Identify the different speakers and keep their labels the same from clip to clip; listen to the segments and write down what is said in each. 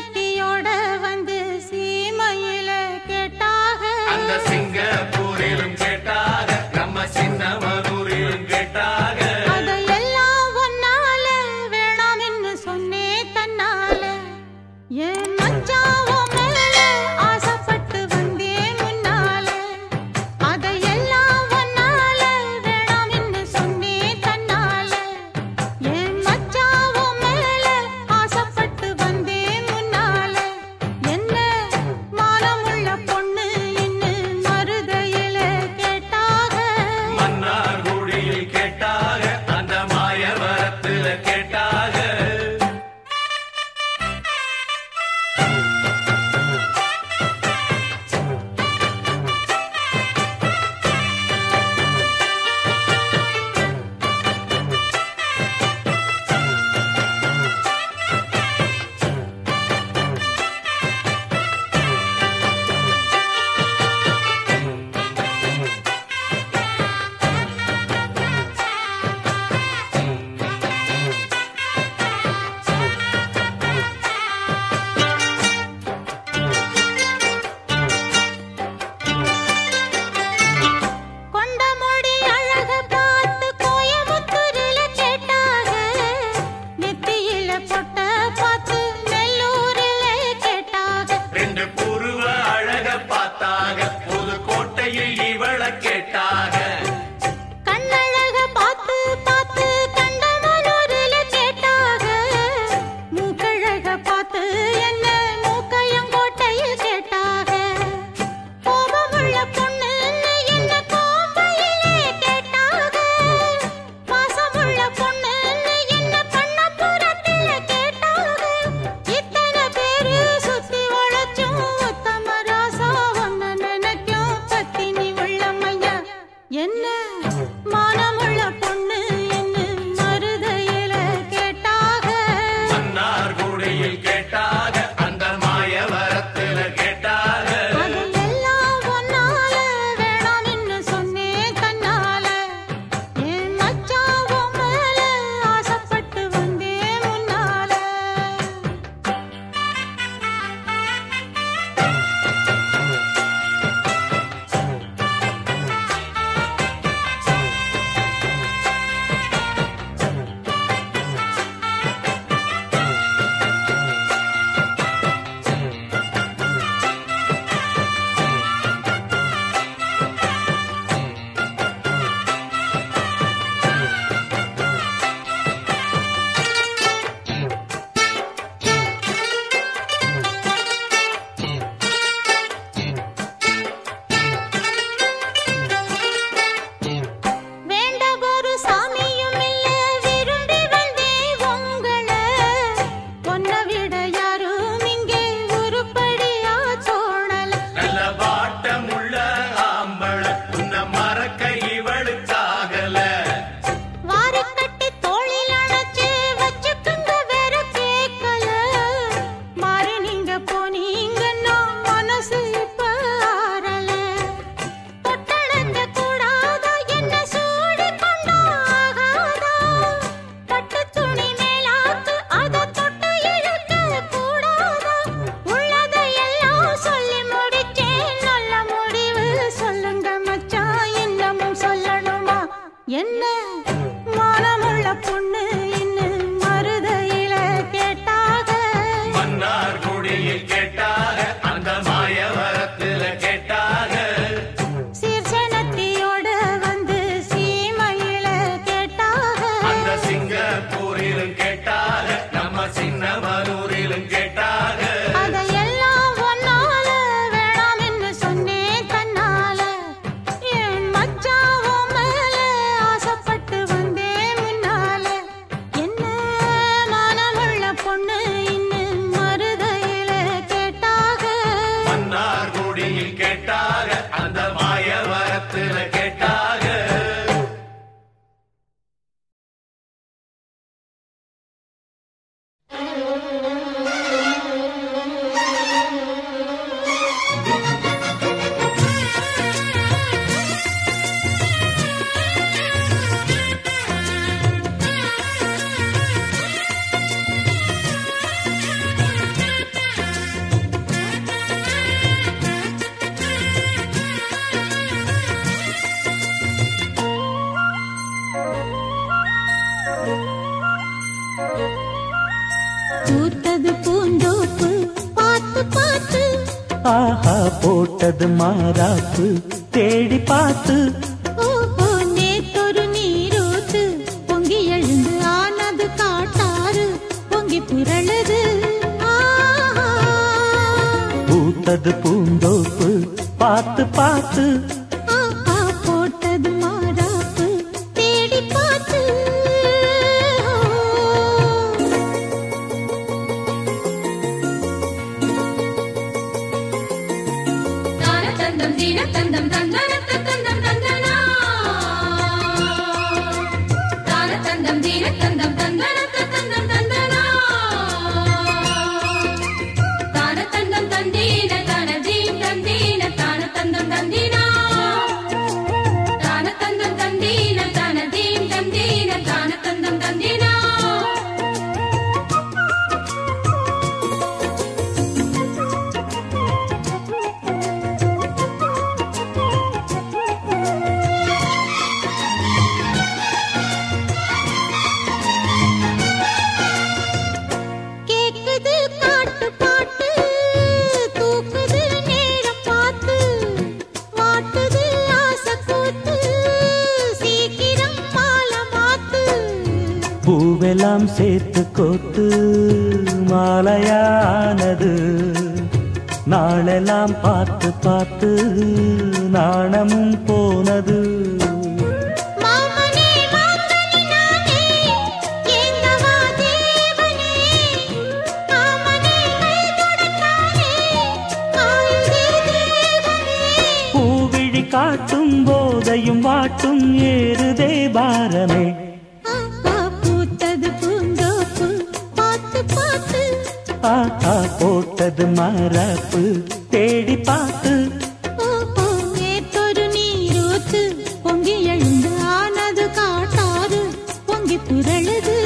Speaker 1: சின்னத்தியோட வந்து சீமையில கேட்டாக
Speaker 2: அந்த சிங்கப்பூரிலும் கேட்டாக நம்ம சின்னமனூரிலும் கேட்டாக
Speaker 1: அதையெல்லாம் ஒன்னால வேணாம்னு சொன்னே தன்னால என் மச்சாவோ மேல ஆசைப்பட்டு வந்தேன் முன்னால அதையெல்லாம் ஒன்னால வேணாம்னு சொன்னே தன்னால என் மச்சாவோ மேல ஆசைப்பட்டு வந்தேன் முன்னால என்ன மானமுள்ள பொண்ணு இன்னு மருதையில
Speaker 3: ஆஹா போட்டது மாறாப்பு தேடி பார்த்து
Speaker 1: ஓஹோ நேத்தொரு நீரூத்து பொங்கி எழுந்து ஆனது காட்டாறு பொங்கி புரளுது
Speaker 3: பூத்தது பூந்தோப்பு பார்த்து பார்த்து
Speaker 1: ஆஹா போட்டது மாறாப்பு தேடி பார்த்து
Speaker 4: தந்தம் தீன தந்தம் தந்தன தந்தம் தந்தனா தான தந்தம் தீன தந்தம் தந்தன தந்தம் தந்தனா தான தந்தம் தந்தீன தான தீம் தந்தீன தான தந்தம் தந்தீனா தான தந்தம் தந்தீன தான தீம் தந்தீன தான தந்தம் தந்தீனா
Speaker 1: கேக்குது காட்டு பாட்டு தூக்குது நேரம் பார்த்து மாட்டுது ஆசை கூத்து சீக்கிரம் மாலை மாத்து
Speaker 3: பூவெல்லாம் சேர்த்து கோத்து மாலையானது நாளெல்லாம் பார்த்து பார்த்து நாணமும் போனது
Speaker 1: மாமனே மாங்கனி நானே ஏங்கவா தேவனே மாமனே கைதொடத்தானே ஆயுதே தேவனே
Speaker 3: பூவிழி காட்டும் போதையும் வாட்டும் ஏறுதே பாரமே
Speaker 1: ஆஹா பூத்தது பூந்தோப்பு பார்த்து பார்த்து
Speaker 3: ஆஹா போட்டது மாறாப்பு தேடி பார்த்து
Speaker 1: ஓஹோ நேத்தொரு நீரூத்து பொங்கி எழுந்து ஆனது காட்டாறு பொங்கி புரளுது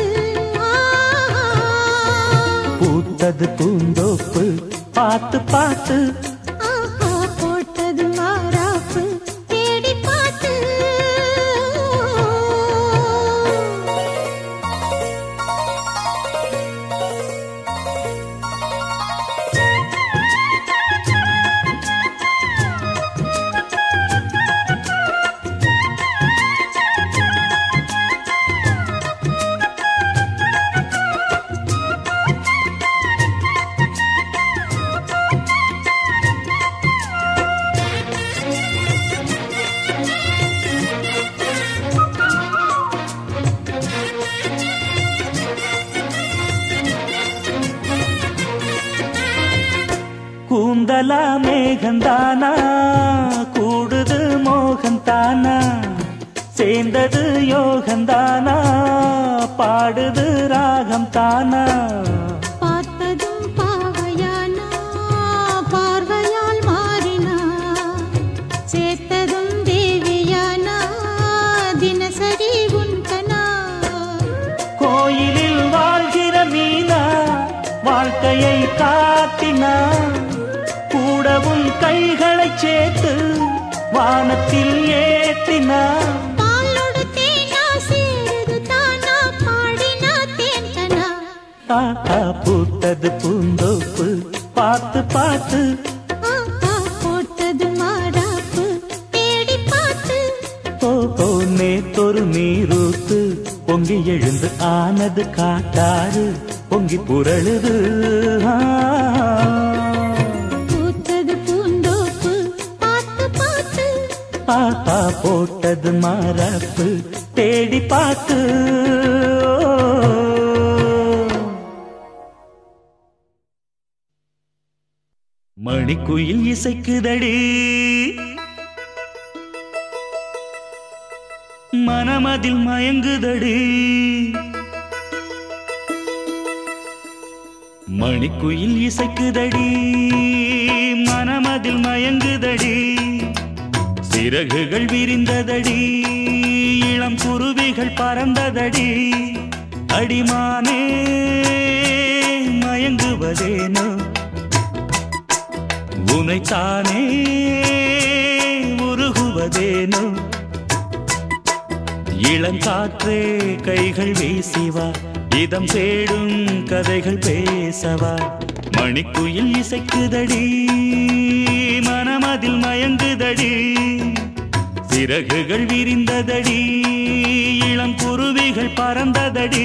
Speaker 3: பூத்தது பூந்தோப்பு பார்த்து பார்த்து
Speaker 1: ஆஹா போட்டது மாறாப்பு தேடி பார்த்து
Speaker 3: கூந்தலா மேகந்தானா கூடுது மோகந்தானா சேர்ந்தது யோகந்தானா பாடுது ராகம் தானா
Speaker 1: பார்த்ததும் பாவையானா பார்வையால் மாறினா சேர்த்ததும் தேவியானா தினசரி உன்கனா
Speaker 3: கோயிலில் வாழ்கிற மீனா வாழ்க்கையை காட்டினா கூடவும் கைகளைச் சேர்த்து வானத்தில் ஏற்றினா
Speaker 1: பாலோடு தேனா சேருது தானா பாடினா தேன்கனா
Speaker 3: ஆஹா பூத்தது பூந்தோப்பு பார்த்து பார்த்து
Speaker 1: ஆஹா போட்டது மாறாப்பு தேடி பார்த்து
Speaker 3: ஓஹோ நேத்தொரு நீரூத்து பொங்கி எழுந்து ஆனது காட்டாறு பொங்கி புரளுது
Speaker 1: பூத்தது பூந்தோப்பு பார்த்து பார்த்து
Speaker 3: ஆஹா போட்டது மாறாப்பு தேடி பார்த்து மணிக்குயில் இசைக்குதடி மனமதில் மயங்குதடி மணிக்குயில் இசைக்குதடி மனமதில் மயங்குதடி சிறகுகள் விரிந்ததடி இளம் குருவிகள் பறந்ததடி அடிமானே மயங்குவதேனோ உனைத்தானே உருகுவதேனோ இளங்காற்றே கைகள் வீசிவா இதம் தேடும் கதைகள் பேசவா மணிக்குயில் இசைக்குதடி மனமதில் மயங்குதடி சிறகுகள் விரிந்ததடி இளம் குருவிகள் பறந்ததடி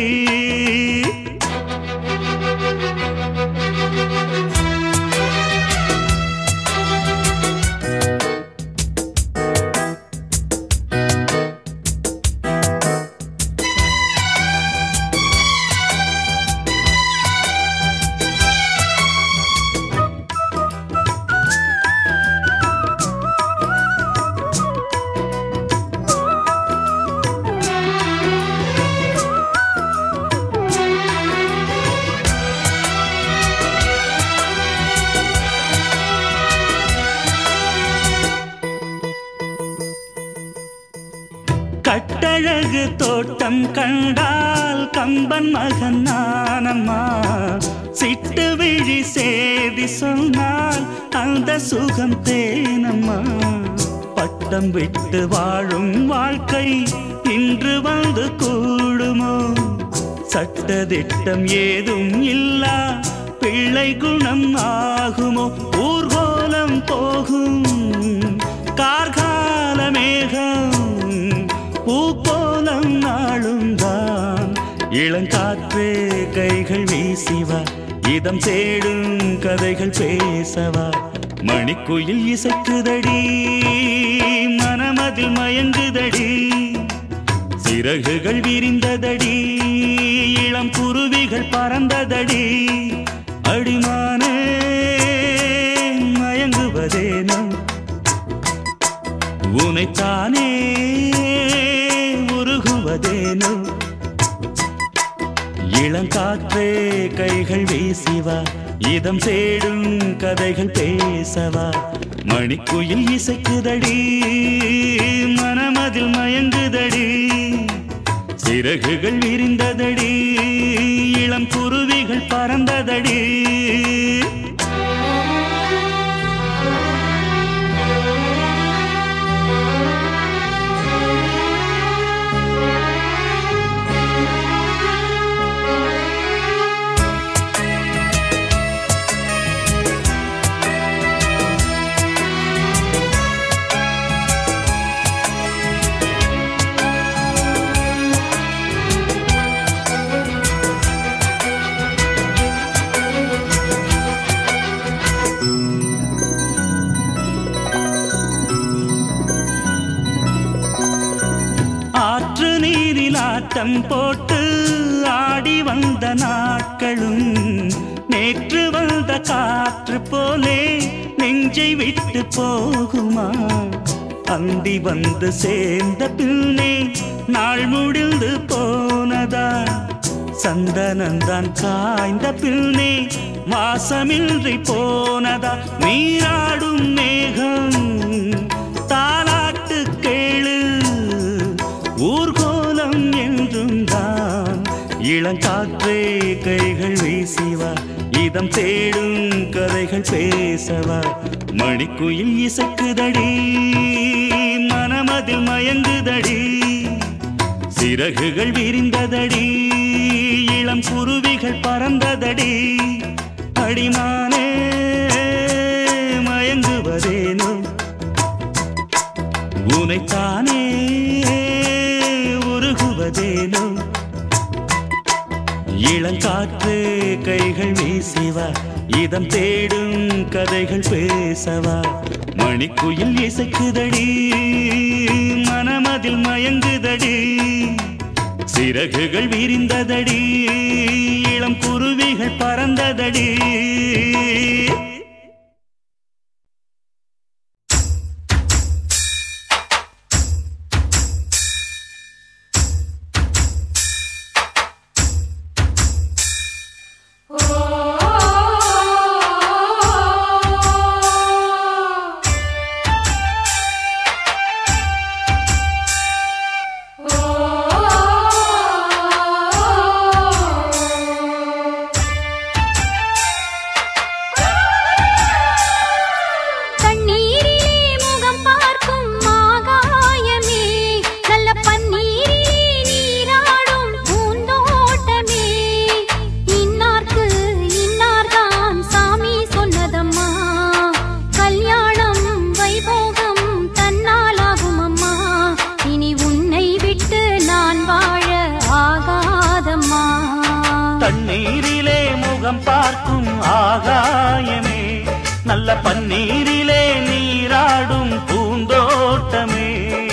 Speaker 3: கட்டழகு தோட்டம் கண்டால் கம்பன் மகன் நானம்மா சிட்டு விழி சேதி சொன்னால் அந்த சுகம் தேனம்மா பட்டம் விட்டு வாழும் வாழ்க்கை இன்று வந்து கூடுமோ சட்டதிட்டம் ஏதும் இல்லா பிள்ளை குணம் ஆகுமோ ஊர்கோலம் போகும் கார்கால மேகம் பூக்கோலம் நாளும் தான் இளங்காற்றே கைகள் வீசிவா இதம் தேடும் கதைகள் பேசவா மணிக்குயில் இசைக்குதடி மனமதில் மயங்குதடி சிறகுகள் விரிந்ததடி இளம் குருவிகள் பறந்ததடி அடிமானே மயங்குவதேனோ உனைத்தானே உருகுவதேனோ இளங்காற்றே கைகள் வீசிவா இதம் தேடும் கதைகள் பேசவா மணிக்குயில் இசைக்குதடி மனமதில் மயங்குதடி சிறகுகள் விரிந்ததடி இளம் குருவிகள் பறந்ததடி ஆட்டம் போட்டு ஆடி வந்த நாட்களும் நேற்று வந்த காற்று போலே நெஞ்சை விட்டு போகுமா அந்தி வந்து சேர்ந்த பின்னே நாள் முடிந்து போனதா சந்தனந்தான் காய்ந்த பின்னே வாசமின்றி போனதா நீராடும் மேகம் தாலாட்டு கேளு ஊர்கோலம் என்றும் தான் இளங்காற்றே கைகள் வீசிவா இதம் தேடும் கதைகள் பேசவா மணிக்குயில் இசைக்குதடி மனமதில் மயங்குதடி சிறகுகள் விரிந்ததடி இளம் குருவிகள் பறந்ததடி அடிமானே மயங்குவதேனோ உனைத்தானே உருகுவதேனோ இளங்காற்று கைகள் வீசிவா இதம் தேடும் கதைகள் பேசவா மணிக்குயில் இசைக்குதடி மனமதில் மயங்குதடி சிறகுகள் விரிந்ததடி இளம் குருவிகள் பறந்ததடி ஆகாயமே நல்ல பன்னீரிலே நீராடும் பூந்தோட்டமே.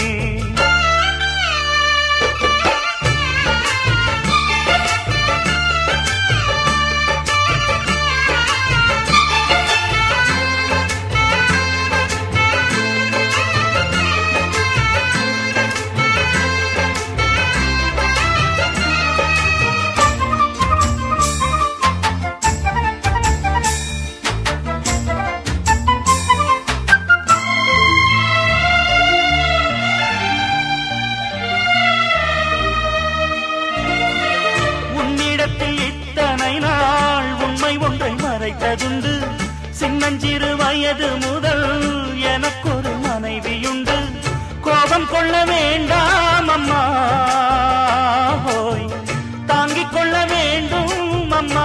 Speaker 3: மறைத்ததுண்டு சின்னஞ்சிறு வயது முதல் எனக்கொரு மனைவியுண்டு. கோபம் கொள்ள வேண்டாம் அம்மா, ஹோய் தாங்கிக் கொள்ள வேண்டும் அம்மா.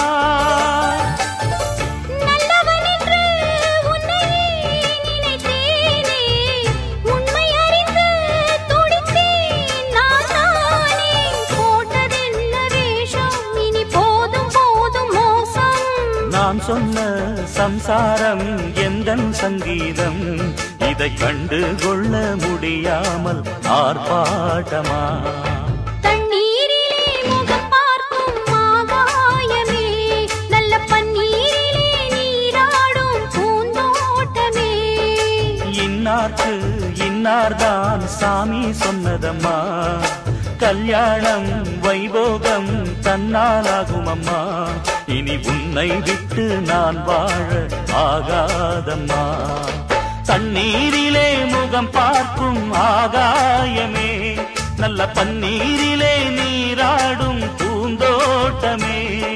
Speaker 3: நான் சொன்ன சம்சாரம் எந்தன் சங்கீதம், இதை கண்டு கொள்ள முடியாமல் ஆர்ப்பாட்டமா.
Speaker 1: தண்ணீரிலே முகம் பார்க்கும் ஆகாயமே நல்ல பன்னீரிலே நீராடும் பூந்தோட்டமே.
Speaker 3: இன்னார்க்கு இன்னார்தான் சாமி சொன்னதம்மா, கல்யாணம் வைபோகம் தன்னாலாகும் அம்மா. இனி உன்னை விட்டு நான் வாழ ஆகாதம்மா. தண்ணீரிலே முகம் பார்க்கும் ஆகாயமே நல்ல பன்னீரிலே நீராடும் பூந்தோட்டமே.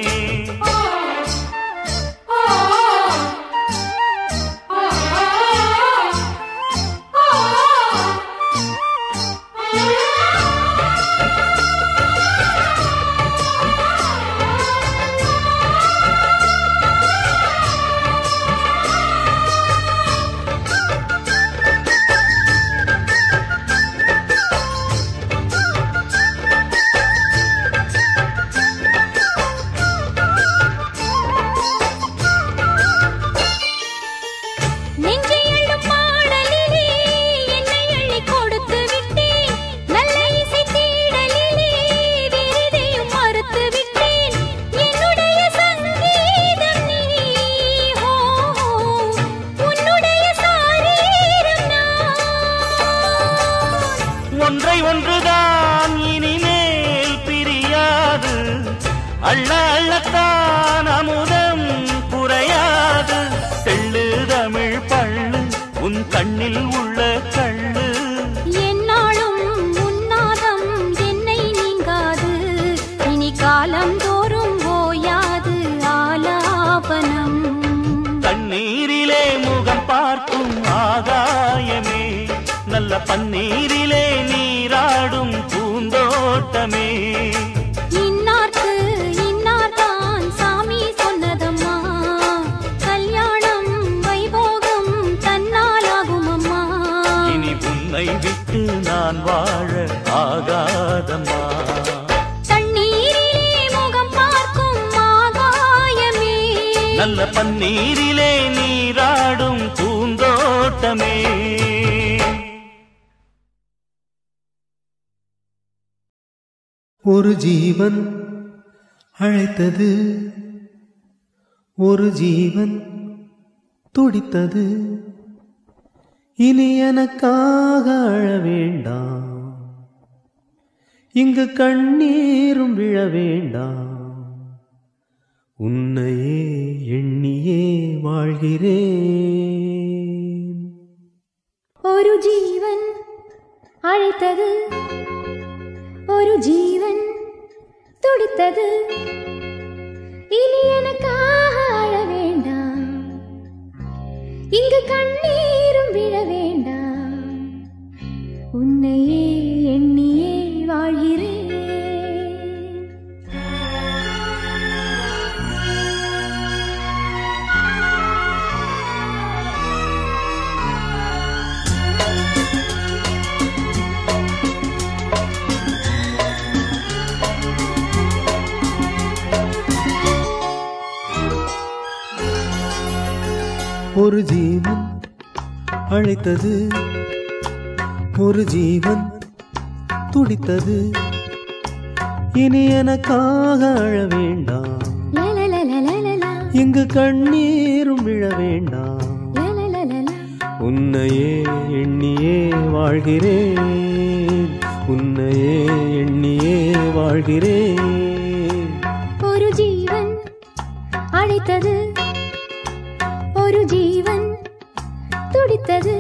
Speaker 3: ஒன்றை ஒன்றுதான் இனிமேல் பிரியாது, அள்ள அள்ளத்தான் அமுதம் குறையாது. தெள்ளு தமிழ் பள்ளு உன் கண்ணில் உள்ள கள்ளு,
Speaker 1: என்னாலும் உன்னாதம் என்னை நீங்காது. இனி காலம் தோறும் ஓயாது ஆலாபனம்.
Speaker 3: தண்ணீரிலே முகம் பார்க்கும் ஆகாயமே நல்ல பன்னீரிலே நீராடும் பூந்தோட்டமே.
Speaker 1: இன்னார்க்கு இன்னார்தான் சாமி சொன்னதம்மா, கல்யாணம் வைபோகம் தன்னாலாகும் அம்மா.
Speaker 3: இனி உன்னை விட்டு நான் வாழ ஆகாதம்மா.
Speaker 1: தண்ணீரிலே முகம் பார்க்கும் ஆகாயமே
Speaker 3: நல்ல பன்னீரிலே நீராடும் பூந்தோட்டமே.
Speaker 5: ஒரு ஜீவன் அழைத்தது, ஒரு ஜீவன் துடித்தது. இனி எனக்காக அழ வேண்டாம், இங்கு கண்ணீரும் விழ வேண்டாம். உன்னையே எண்ணியே வாழ்கிறேன்.
Speaker 1: ஒரு ஜீவன் அழைத்தது, ஒரு ஜீவன் துடித்தது. இனி எனக்காக அழ வேண்டாம், இங்கு கண்ணீரும் விழ வேண்டாம். உன்னையே எண்ணியே வாழ்கிறேன்.
Speaker 5: ஒரு ஜீவன் அழைத்தது, ஒரு ஜீவன் துடித்தது. இனி எனக்காக அழ வேண்டாம், இங்கு கண்ணீரும் விழ வேண்டாம். உன்னையே எண்ணியே வாழ்கிறேன், உன்னையே எண்ணியே வாழ்கிறேன்.
Speaker 1: ஒரு ஜீவன் அழைத்தது, ஒரு ஜீவன் துடித்தது.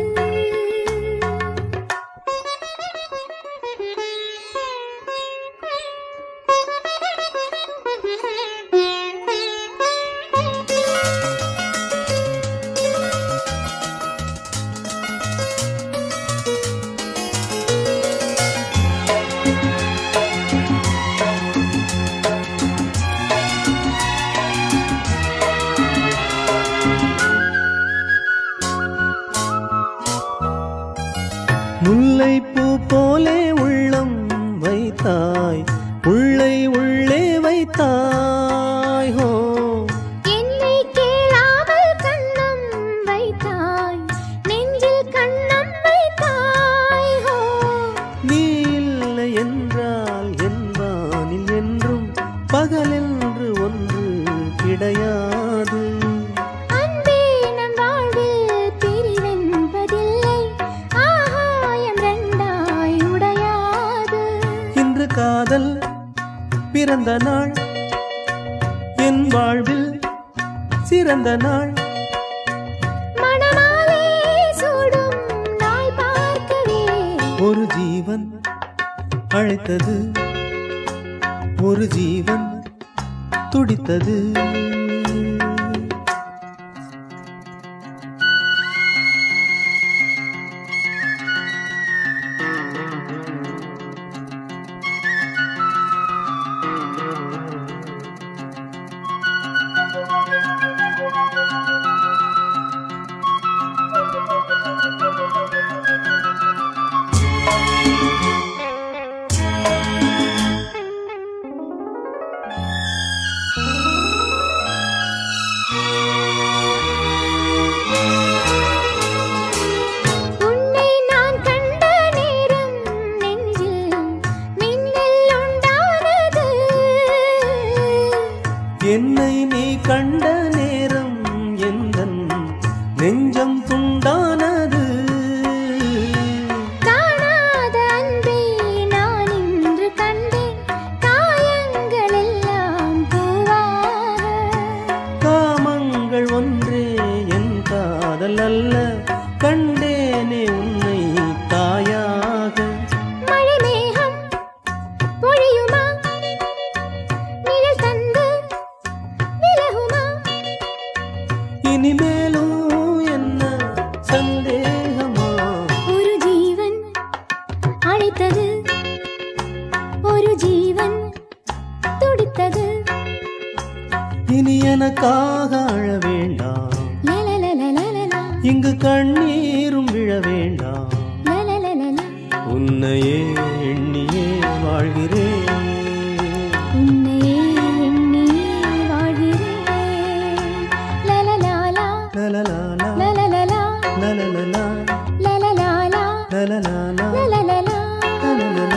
Speaker 5: முல்லைப்பூ போலே உள்ளம் வைத்தாய், உள்ளை உள்ளே வைத்தாய். ஹோ
Speaker 1: என்னை கேளாமல் கண்ணம் வைத்தாய், நெஞ்சில் கண்ணம் வைத்தாய். ஹோ
Speaker 5: நீ இல்லை என்றால் என் வானில் என்றும் பகலென்று ஒன்று கிடையாது.
Speaker 1: அன்பே நம் வாழ்வில் பிரிவென்பதில்லை, ஆகாயம் ரெண்டாய் உடையாது.
Speaker 5: இன்று காதல் பிறந்த நாள், என் வாழ்வில் சிறந்த நாள்.
Speaker 1: மணமாலை சூடும் நாள் பார்க்கவே
Speaker 5: ஒரு ஜீவன் அழைத்தது, ஒரு ஜீவன் துடித்தது.
Speaker 1: உன்னை நான் கண்ட நேரம் நெஞ்சில் மின்னல் உண்டானது.
Speaker 5: என்னை நீ கண்ட நேரம் எந்தன் நெஞ்சம் துண்டானது.
Speaker 1: காணாத அன்பை நான் இன்று கண்டேன், காயங்கள் எல்லாம் பூவாக.
Speaker 5: காமங்கள் ஒன்றே என் காதல் அல்ல, கண்டேனே உன்னை தாயாக.
Speaker 1: மழை மேகம் பொழியுமா, நிழல் தந்து விலகுமா.
Speaker 5: இனிமேலும் என்ன சந்தேகமா?
Speaker 1: ஒரு ஜீவன் அழைத்தது, ஒரு ஜீவன் துடித்தது.
Speaker 5: இனி எனக்காக அழ வேண்டாம்,
Speaker 1: லலலலலலலா,
Speaker 5: இங்கு கண்ணீரும் விழ வேண்டாம்.
Speaker 1: லலலலலா,
Speaker 5: உன்னையே எண்ணியே வாழ்கிறேன்,
Speaker 1: உன்னையே எண்ணி வாழ்கிறேன். லலலாலா,
Speaker 5: லலலாலா,
Speaker 1: லலலலா,
Speaker 5: லலலலா,
Speaker 1: லலலாலா,
Speaker 5: லலலாலா,
Speaker 1: லலலலா.
Speaker 5: லலலலா.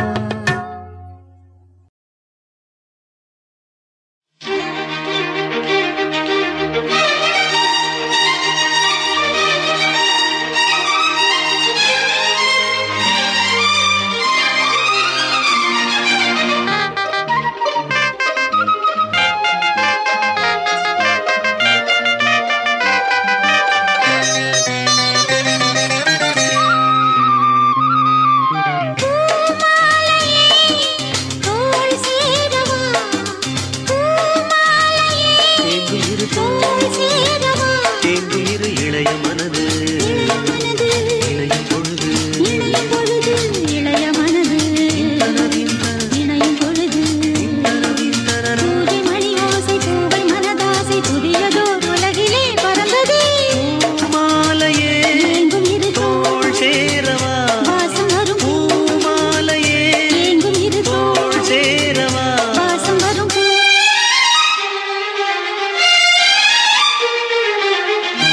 Speaker 1: தோள் சேரவா, பூமாலையே, தோள் சேரவா.
Speaker 3: தேம்பீரு இளைய மனது,
Speaker 1: மனது
Speaker 3: இளையும் பொழுது,
Speaker 1: இணையும் பொழுது, இளைய மனது இணையும் பொழுது. பூஜை மணி ஓசை பூவை மனதாசை புதியதோர் உலகிலே பறந்ததே.
Speaker 3: மாலையே
Speaker 1: எங்கும் இரு
Speaker 3: தோள் சேரவா,
Speaker 1: வாசம் வரும்
Speaker 3: பூமாலையே
Speaker 1: எங்கும் இரு
Speaker 3: தோள் சேரவா.
Speaker 1: வாசம் வரும்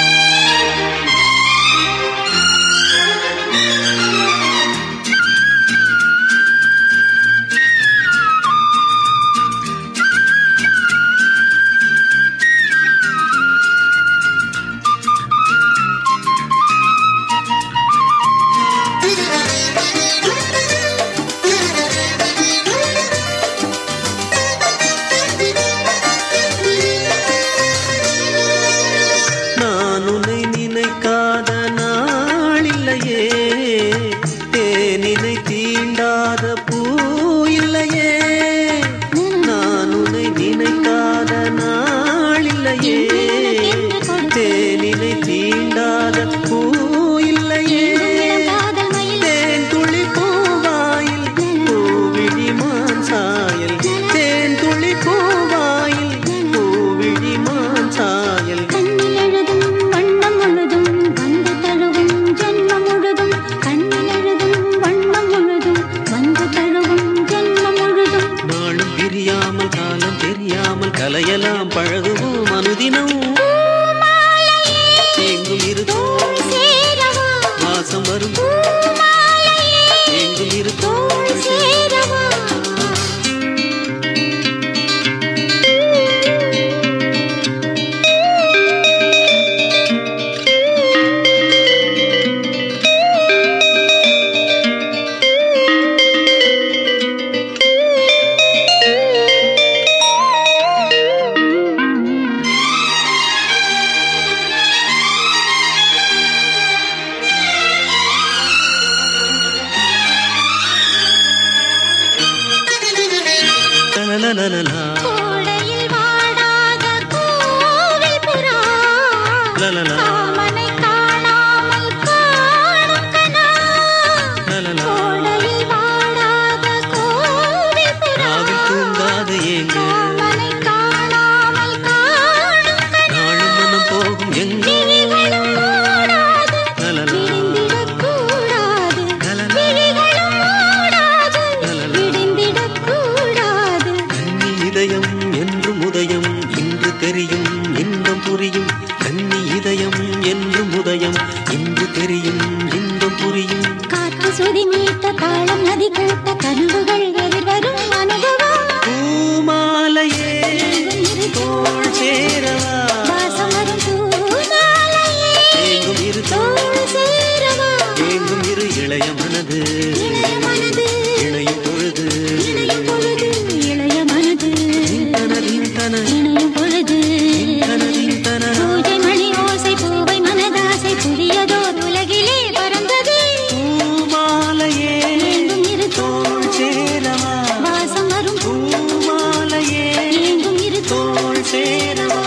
Speaker 3: லலலலா
Speaker 1: கோடையில் வாடாத கோவில் புறா
Speaker 3: லலலா
Speaker 1: காமனை காணாமல் காணும் கனா
Speaker 3: லலலா
Speaker 1: கோடையில் வாடாத கோவில் புறா
Speaker 3: ராவில் தூங்காது ஏங்கு
Speaker 1: காமனை காணாமல் காணும் கனா
Speaker 3: நாளும் மனம் போகும் எங்கு
Speaker 1: விழிகளும் மூடாது
Speaker 3: லலலா
Speaker 1: விடிந்திடக்கூடாது
Speaker 3: லலலா
Speaker 1: விழிகளும் மூடாது
Speaker 3: லலலா
Speaker 1: விடிந்திடக்கூடாது
Speaker 3: கன்னி இதயம் என்றும் உதயம் இன்று தெரியும் இன்பம் புரியும் கன்னி இதயம் என்றும் உதயம் இன்று தெரியும் இன்பம் புரியும்
Speaker 1: காற்று சுதி மீட்ட தாளம் நதி கேட்ட கனவுகள் எதிர்வரும் அனுபவம்
Speaker 3: பூமாலையே தோள் சேரவா
Speaker 1: வாசம் வரும் பூமாலையே
Speaker 3: ஏங்கும் இரு
Speaker 1: தோள் சேரவா
Speaker 3: ஏங்கும் இரு இளைய மனது
Speaker 1: இளைய மனது
Speaker 3: இணையும் பொழுது
Speaker 1: இணையும் பொழுது இளைய மனது
Speaker 3: தன
Speaker 1: இணையும் பொழுது
Speaker 3: தன
Speaker 1: பூஜை மணி ஓசை பூவை மனதாசை புதியதோர் உலகிலே பறந்தது
Speaker 3: பூமாலையே
Speaker 1: எங்கும் இரு
Speaker 3: தோள் சேரவா
Speaker 1: வாசம் வரும்
Speaker 3: பூமாலையே
Speaker 1: எங்கும் இரு
Speaker 3: தோள் சேரவா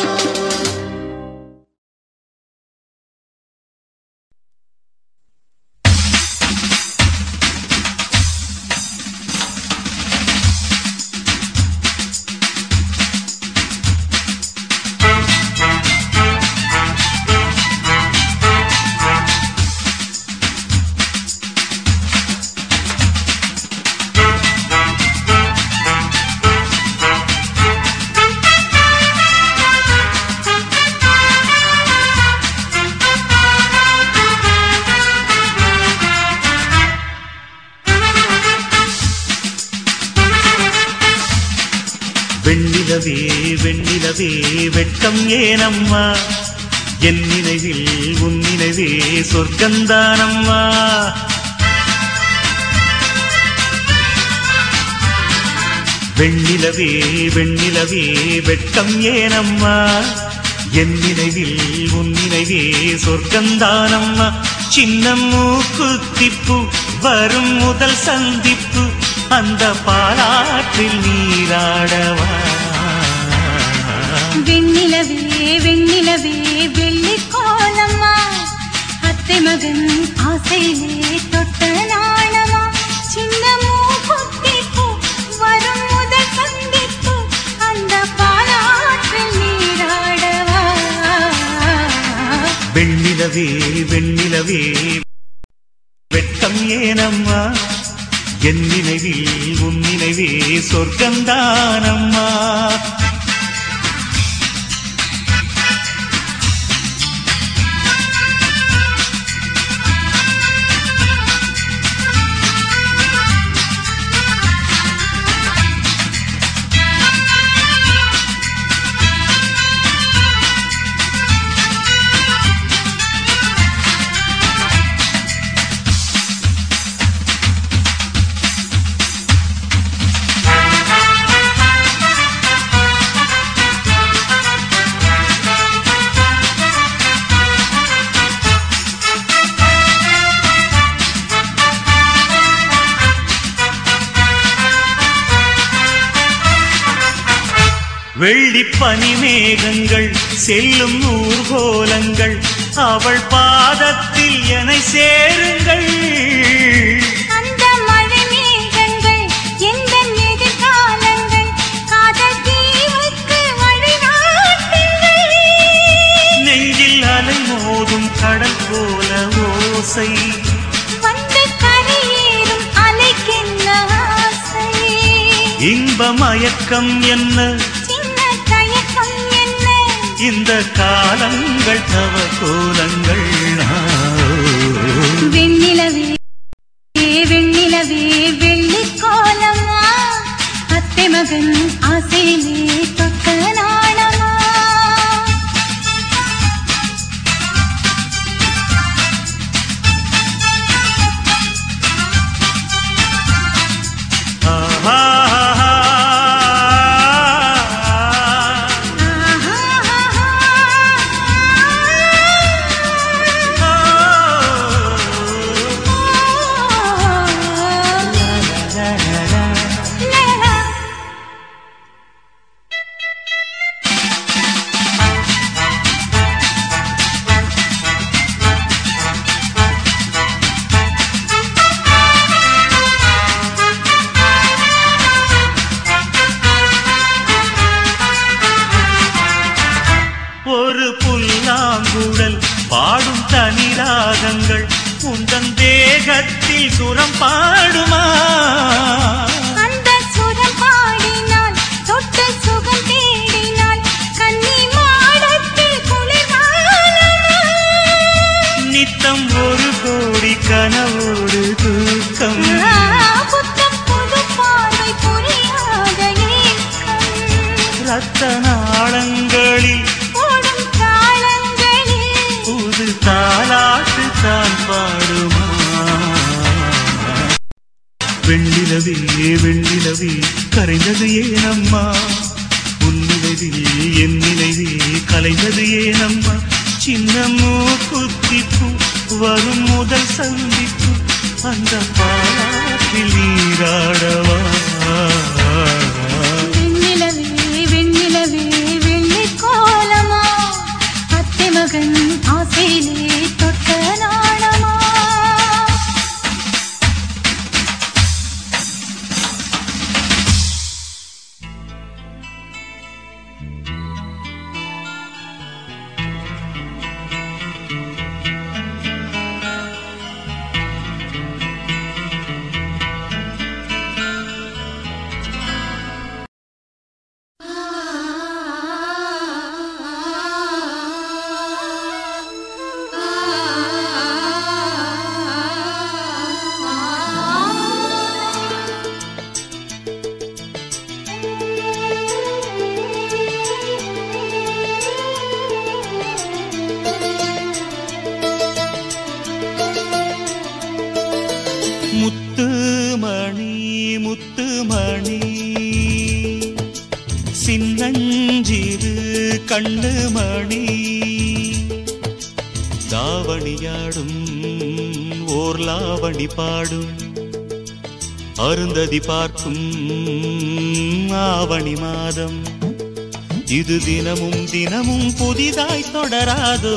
Speaker 6: வெண்ணிலவே வெண்ணிலவே வெட்கம் ஏனம்மா என் நினைவில் உன் நினைவே சொர்க்கந்தானம்மா வெண்ணிலவே வெண்ணிலவே வெட்கம் ஏனம்மா என் நினைவில் உன் நினைவே சொர்க்கந்தானம்மா சின்ன மூக்குத்திப்பு வரும் முதல் சந்திப்பு அந்த பாலாற்றில் நீராடவா
Speaker 4: வெண்ணிலவே வெண்ணிலவே வெள்ளிக்கோலம்மா அத்தை மகன் ஆசையிலே தொட்ட நாணமா சின்ன மூக்குத்திப்பு வரும் முதல் சந்திப்பு அந்த பாலாற்றில் நீராடவா
Speaker 6: வெண்ணிலவே வெண்ணிலவே வெட்கம் ஏனம்மா என் நினைவில் உன் நினைவே சொர்க்கந்தானம்மா வெள்ளி பனிமேகங்கள் செல்லும் ஊர்கோலங்கள் அவள் பாதத்தில் என்னை சேருங்கள்
Speaker 4: அந்த மழை மேகங்கள் எந்த எதிர்காலங்கள் காதல் தீவுக்கு வழிகாட்டுங்கள்
Speaker 6: நெஞ்சில் அலை மோதும் கடல் போல ஓசை
Speaker 4: வந்து கரையேறும் அலைக்கென்ன ஆசை
Speaker 6: இன்ப மயக்கம் என்ன
Speaker 4: சின்ன தயக்கம் என்ன
Speaker 6: இந்த காலங்கள் தவ கோலங்கள்
Speaker 4: வெண்ணிலவே வெண்ணிலவே வெள்ளிக்கோலம்மா அத்தை மகன் ஆசையிலே தொட்ட நாணமா
Speaker 6: ராகங்கள் உந்தன் தேகத்தில் சுரம் பாடுமா?
Speaker 1: அந்த சுரம் பாடினால் தொட்டு சுகம் தேடினால் கன்னி மாடத்தில் குளிர்காலமா?
Speaker 6: நித்தம் ஒரு கோடி கனவோடு தூக்கம்
Speaker 1: புத்தம் புது பார்வை புரியாத ஏக்கம்
Speaker 6: ரத்த நாளங்களில்
Speaker 1: ஓடும் தாளங்களில்
Speaker 6: புது தாலாட்டு தான் பாடுமா? வெண்ணிலவே வெண்ணிலவே கரைந்தது ஏனம்மா? உன்னிலவே என் நினைவே கலைந்தது ஏனம்மா? சின்ன மூக்குத்திப்பு வரும் முதல் சந்திப்பு அந்த பாலாற்றில் நீராடவா?
Speaker 1: வெண்ணிலவே வெண்ணிலவே வெள்ளிக் கோலமா? அத்தை மகன் ஆசையிலே தொட்ட நாணமா?
Speaker 6: முத்துமணி முத்துமணி சின்னஞ்சிறு கண்ணுமணி தாவணியாடும் ஓர் லாவணி பாடும் அருந்ததி பார்க்கும் ஆவணி மாதம் இது தினமும் தினமும் புதிதாய் தொடராதோ?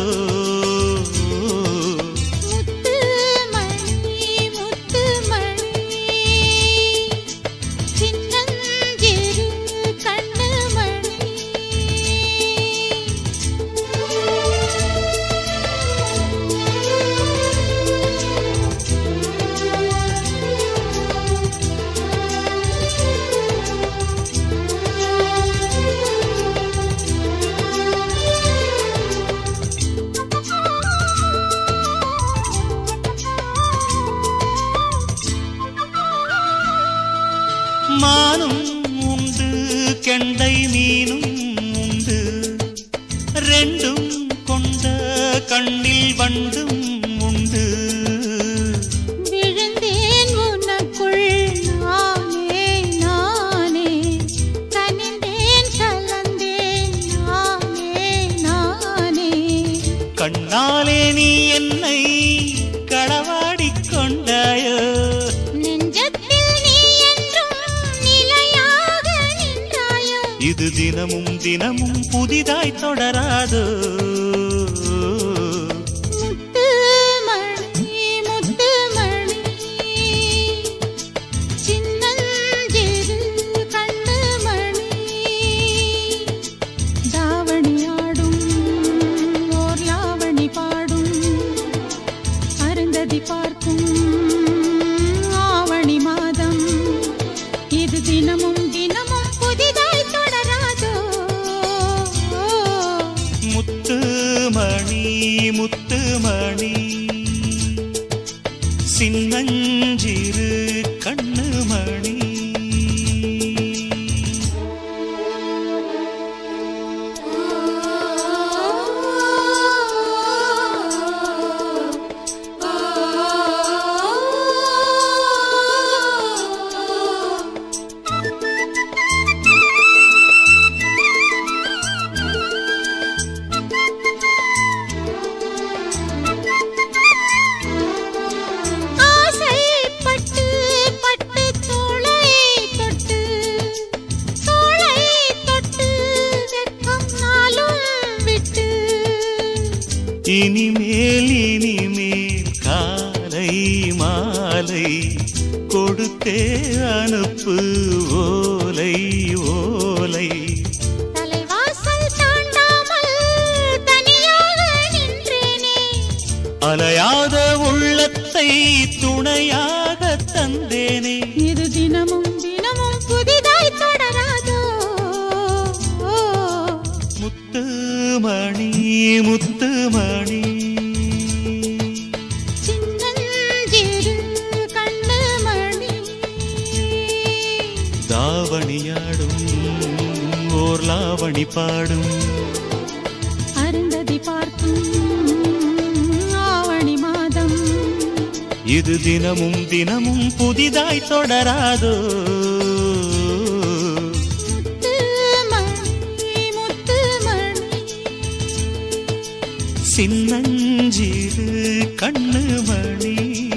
Speaker 6: மானும் உண்டு கெண்டை மீனும் உண்டு ரெண்டும் கொண்ட கண்ணில் வண்டும் உண்டு.
Speaker 1: விழுந்தேன் உனக்குள் நானே நானே கனிந்தேன் கலந்தேன் நானே நானே
Speaker 6: கண்ணாலே நீ என்னை களவாடிக் கொண்டாயோ? இது தினமும் தினமும் புதிதாய் தொடராதோ?
Speaker 1: முத்துமணி முத்துமணி சின்னஞ்சிறு கண்ணுமணி தாவணியாடும் ஓர் லாவணி பாடும் அருந்ததி பார்க்கும் ஆவணி மாதம் இது தினமும் தினமும் புதிதாய் தொடராதோ?
Speaker 6: முத்துமணி முத்துமணி சின்னஞ்சிறு கண்ணுமணி இனிமேல் காலை மாலை கொடுத்தே அனுப்பு ஓலை ஓலை.
Speaker 1: தலைவாசல் தாண்டாமல் தனியாக நின்றேனே
Speaker 6: அலையாத உள்ளத்தை துணையாக தந்தேனே.
Speaker 1: இது தினமும் தினமும் புதிதாய் தொடராதோ.
Speaker 6: முத்துமணி முத்துமணி
Speaker 1: சின்னஞ்சிறு கண்ணுமணி
Speaker 6: தாவணியாடும் ஓர் லாவணி பாடும்
Speaker 1: அருந்ததி பார்க்கும் ஆவணி மாதம்.
Speaker 6: இது தினமும் தினமும் புதிதாய் தொடராதோ. சின்னஞ்சிறு கண்ணுமணி.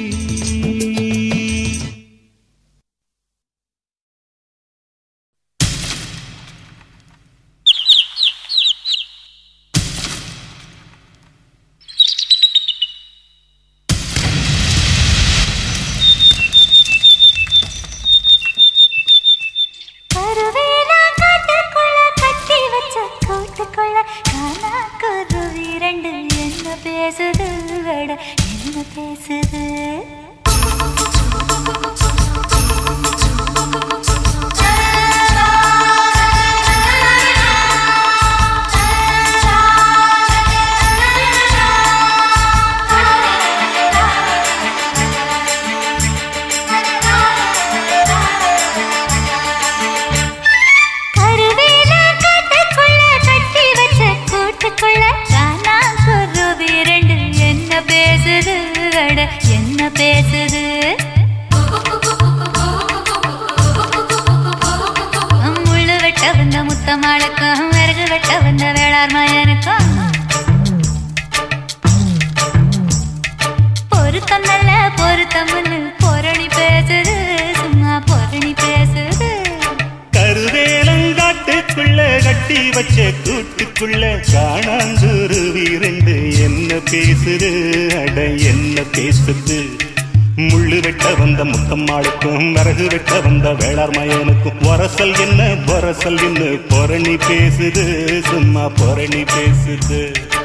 Speaker 1: பேசுது என்ன பேசுது. என்ன பேசுது முள்ளு வெட்ட வந்த முத்தமாளுக்கும் விறகு வெட்ட வந்த வேளார் மயனுக்கும் பொருத்தம் நல்ல பொருத்தம் பொரணி பேசுது. சும்மா பொரணி பேசுது.
Speaker 6: கருவேலங்காட்டுக்குள்ள கட்டி வச்ச கூட்டுக்குள்ள காணாங்குருவி ரெண்டு என்ன பேசுது அட என்ன பேசுது. முள்ளு வெட்ட வந்த முத்தம்மாளுக்கும் விறகு வெட்ட வந்த வேளார் மயனுக்கும் வரசல் என்ன வரசல் என்ன பொரணி பேசுது. சும்மா பொரணி பேசுது.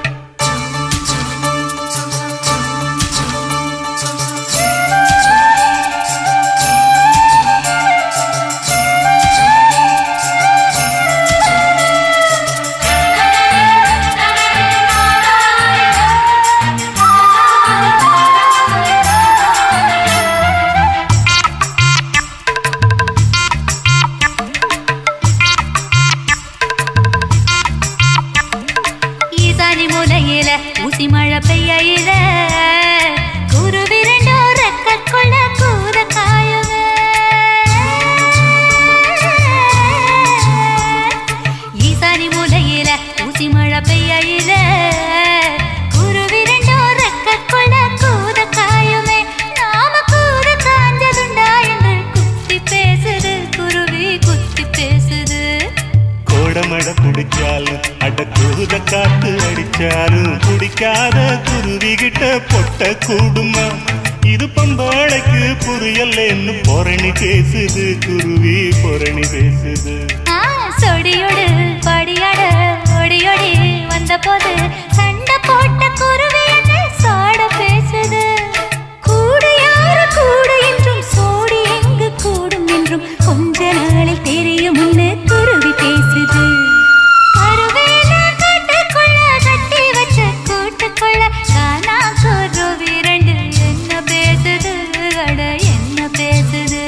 Speaker 1: ஊசி மழை பெய்யில குருவி ரெண்டோ ரெக்கக்குள்ள கூத காயுங்க. ஈசானி மூலையில ஊசி மழை பெய்யில குருவி ரெண்டோ ரெக்கக்குள்ள கூத காயுமே. நாம கூத காஞ்சதுண்டா என்று குத்தி பேசுது. குருவி குத்தி பேசுது.
Speaker 6: கோடமட குடிச்சாலும் அட கூத காத்து அடிச்சாலும் குடிக்காத குருவி கிட்ட பொட்ட கூடுமா. இது பம்பாளைக்கு புரியலன்னு பொரணி பேசுது. குருவி பொரணி பேசுது.
Speaker 1: சொடியோடு படியாட ஒடியோடி வந்த போது சண்டை போட்ட குருவி என்ன சாட பேசுது. கூடு யாரு கூடு என்றும் சோடி எங்கு கூடும் என்றும் கொஞ்ச நாளில் தெரியும் குருவி பேசுது. என்ன பேசுது அட என்ன பேசுது.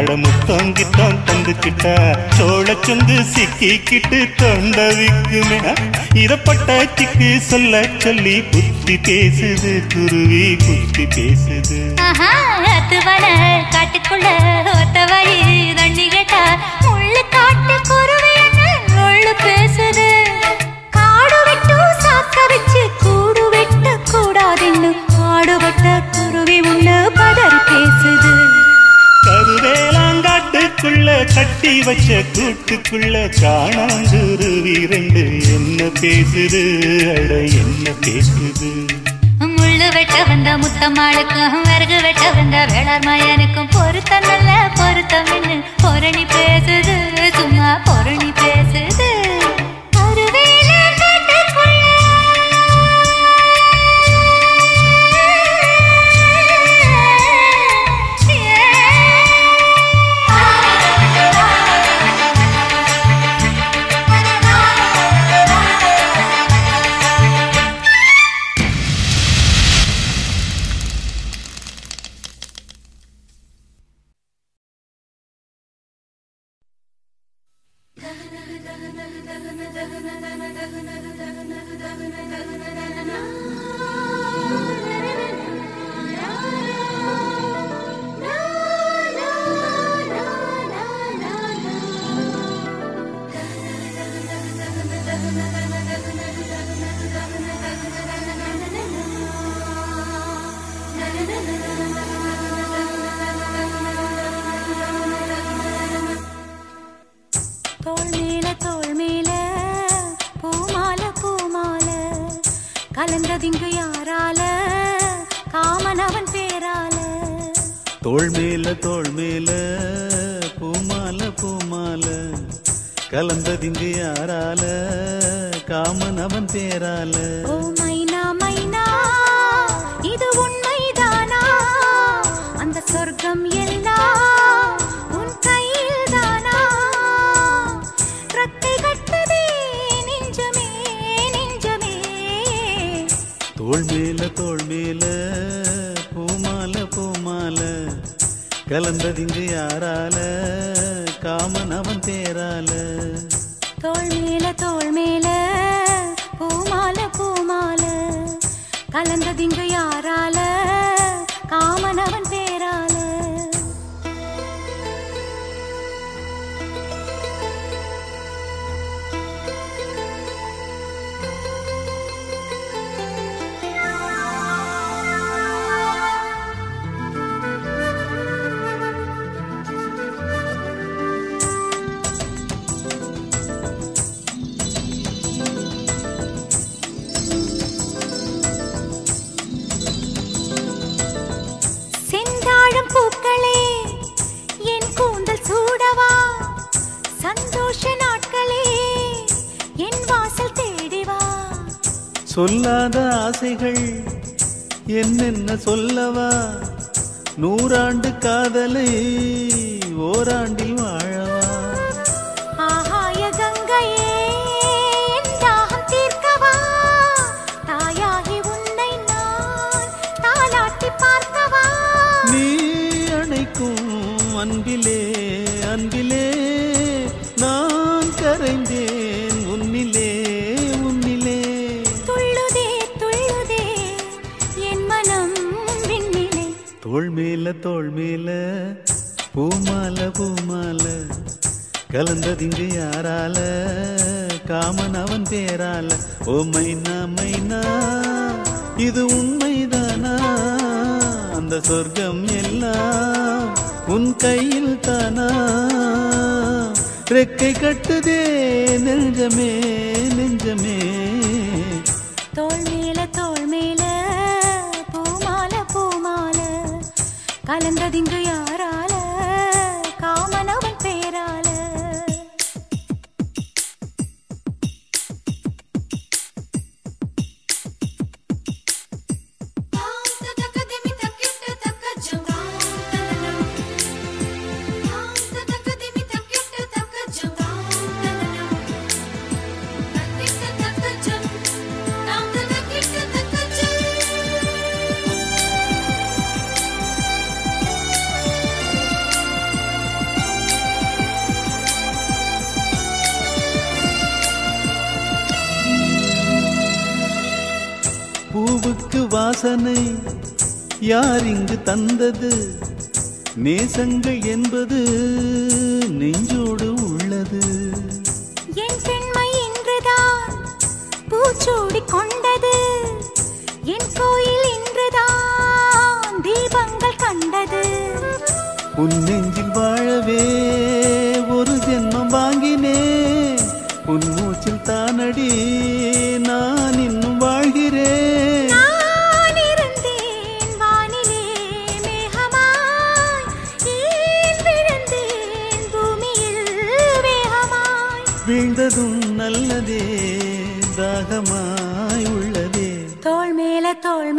Speaker 6: அடமுத்தங்கித்தான் தந்துக்கிட்டா சோழச்சொந்து சிக்கிக்கிட்டு தொண்டவிக்குமே இதப்பட்டாச்சிக்கு சொல்ல சொல்லி புத்தி பேசுது குருவி புத்தி பேசுது
Speaker 1: காட்டுக்குள்ள ஒத்த வழி தண்ணி கேட்டா முள்ளு காட்டு குருவி முள்ளு பேசுது காடு விட்டு சாக்க வச்சு கூடு வெட்ட கூடாதுன்னு காடுபட்ட குருவி முள்ளு பதறி பேசுது
Speaker 6: கருவேலாங்காட்டுக்குள்ள கட்டி வச்ச கூட்டுக்குள்ள காணாங்குருவி ரெண்டு என்ன பேசுது அட என்ன பேசுது
Speaker 1: முள்ளு வெட்ட வந்த முத்தம்மாளுக்கும் விறகு வெட்ட வந்த வேளார் மயனுக்கும் பொருத்தம் நல்ல பொருத்தம் என்ன பொரணி பேசுது சும்மா பொரணி பேசுது
Speaker 5: கலந்ததிங்கு யாரால காமனவன் பேரால தோள் மேல பூமால பூமால கலந்ததிங்கு யாரால காமனவன் பேரால
Speaker 1: ஓ மைனா மைனா இது உண்மைதானா அந்த சொர்க்கம் எல்லாம் உன் கையில் தானா ரத்தை கட்டதே நெஞ்சமே நெஞ்சமே
Speaker 5: தோள் மேல பூமால பூமால கலந்ததிங்கு யாரால காமனவன் பேரால
Speaker 1: தோள் மேல பூமால பூமால கலந்ததிங்கு யாரால காமனவன் பேரால பூக்களே என் கூந்தல் சூடவா சந்தோஷ நாட்களே என் வாசல் தேடிவா
Speaker 5: சொல்லாத ஆசைகள் என்னென்ன சொல்லவா நூறாண்டு காதலை ஓராண்டில் வாழவா
Speaker 1: ஆகாய கங்கையே என் தாகம் தீர்க்கவா தாயாகி உன்னை நான் தாலாட்டி பார்க்கவா
Speaker 5: நீ அணைக்கும் அன்பிலே அன்பிலே நான் கரைந்தேன் உன்னிலே உன்னிலே
Speaker 1: துள்ளுதே துள்ளுதே என் மனம் விண்ணிலே
Speaker 5: தோள் மேல பூமால பூமால கலந்ததிங்கு யாரால காமன் அவன் பேரால ஓ மைனா மைனா இது உண்மைதானா அந்த சொர்க்கம் எல்லாம் உன் கையில் தானா ரெக்கை கட்டுதே நெஞ்சமே நெஞ்சமே
Speaker 1: தோள் மேல பூமால பூமால கலந்ததிங்கு யாரால காமனவன் பேரால
Speaker 5: வாசனை யார் இங்கு தந்தது? நேசங்கள் என்பது நெஞ்சோடு உள்ளது.
Speaker 1: என் பெண்மை இன்றுதான் பூச்சூடி கொண்டது. என் கோயில் இன்றுதான் தீபங்கள் கண்டது.
Speaker 5: உன் நெஞ்சில் வாழவே ஒரு ஜென்மம் வாங்கினேன். உன் மூச்சில் தானடி நான் இன்னும் வாழ்கிறேன்.
Speaker 1: நான் இருந்தேன் வானிலே மேகமாய், ஏன் விழுந்தேன் பூமியில் வேகமாய்.
Speaker 5: வீழ்ந்ததும் நல்லதே, தாகமாய் உள்ளதே.
Speaker 1: தோள் மேல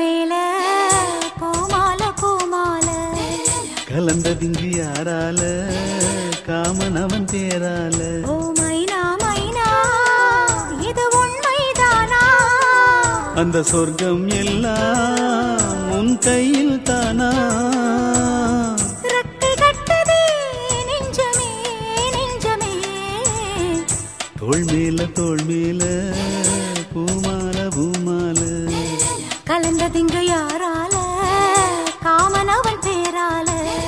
Speaker 1: பூமால பூமால,
Speaker 5: கலந்ததிங்கு யாரால? காமன் அவன் பேரால.
Speaker 1: ஓ மைனா மைனா, இது உண்மைதானா?
Speaker 5: அந்த சொர்க்கம் எல்லாம் உன் கையில் தானா?
Speaker 1: ரெக்கை கட்டுதே நெஞ்சமே நெஞ்சமே,
Speaker 5: தோள் மேல பூமால பூமால,
Speaker 1: கலந்ததிங்க யாரால? காமன் அவன் பேரால.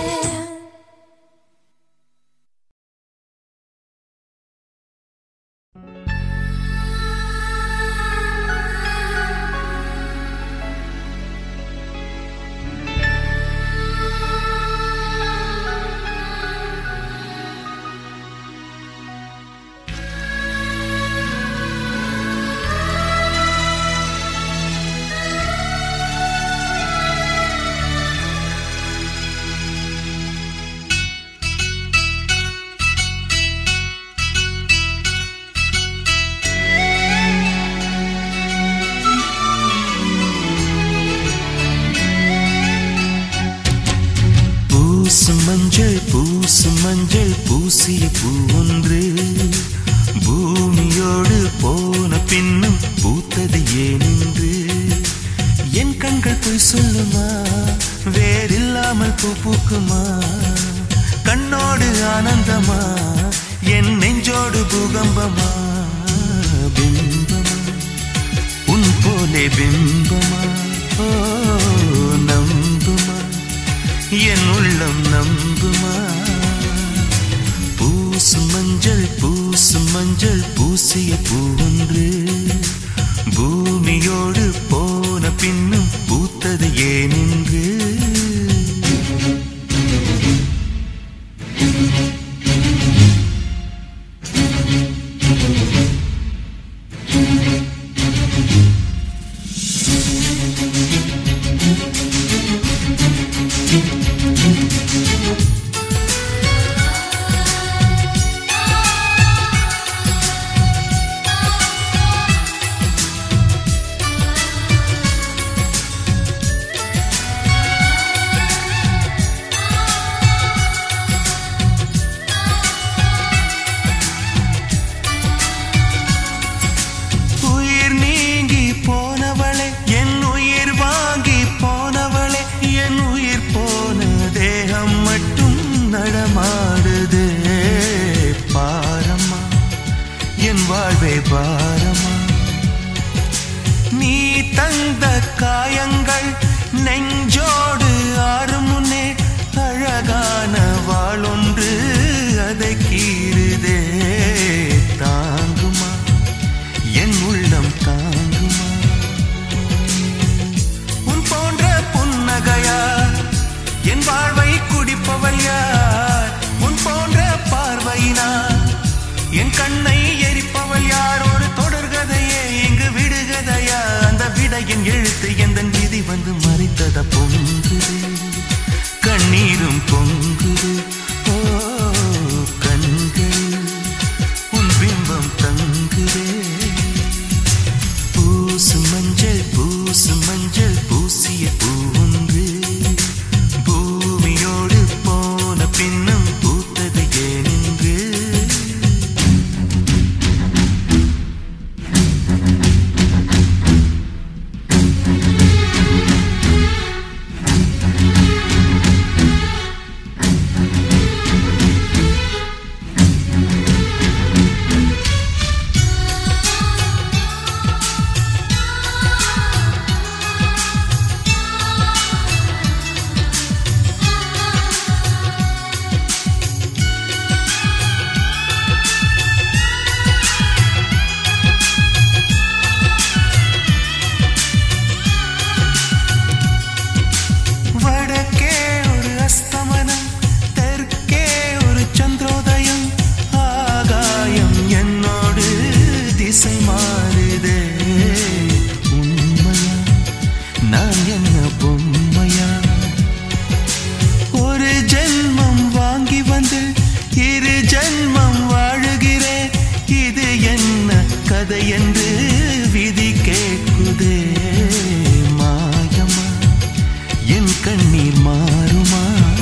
Speaker 7: மஞ்சள் பூசிய பூ ஒன்று பூமியோடு போன பின்னும் பூத்தது ஏனென்று என் கண்கள் போய் சொல்லுமா? வேறில்லாமல் பூ பூக்குமா? கண்ணோடு ஆனந்தமா, என் நெஞ்சோடு பூகம்பமா? பிம்பமா உன் போலே பிம்பமா? ஓ நம்புமா, என் உள்ளம் நம்புமா? பூசும் மஞ்சள் பூசிய பூ ஒன்று பூமியோடு போன பின்னும் பூத்தது ஏனென்று பாரமா? நீ தந்த காயங்கள் நெஞ்சோடு ஆறும் முன்னே அழகான வாளொன்று அதை கீறுதே. தாங்குமா என் உள்ளம் தாங்குமா? உன் போன்ற புன்னகையார் என் வாழ்வை குடிப்பவள் யார்? உன் போன்ற பார்வையினார் என் கண்ணை எரிப்பவள் யார்? ஒரு தொடர்கதையே இங்கு விடுகதையா? அந்த விடையின் எழுத்து எந்த விதி வந்து மறைத்தத பொங்குது, கண்ணீரும் பொங்குது. ஓ கண்கள் உன் பிம்பம் தங்குதே. பூசும் மஞ்சள் பூசிய பூ ஒன்று பூமியோடு போன பின்னும் பூத்தது ஏனென்று போகுதே மாயமா என் கண்ணீர் மாறுமா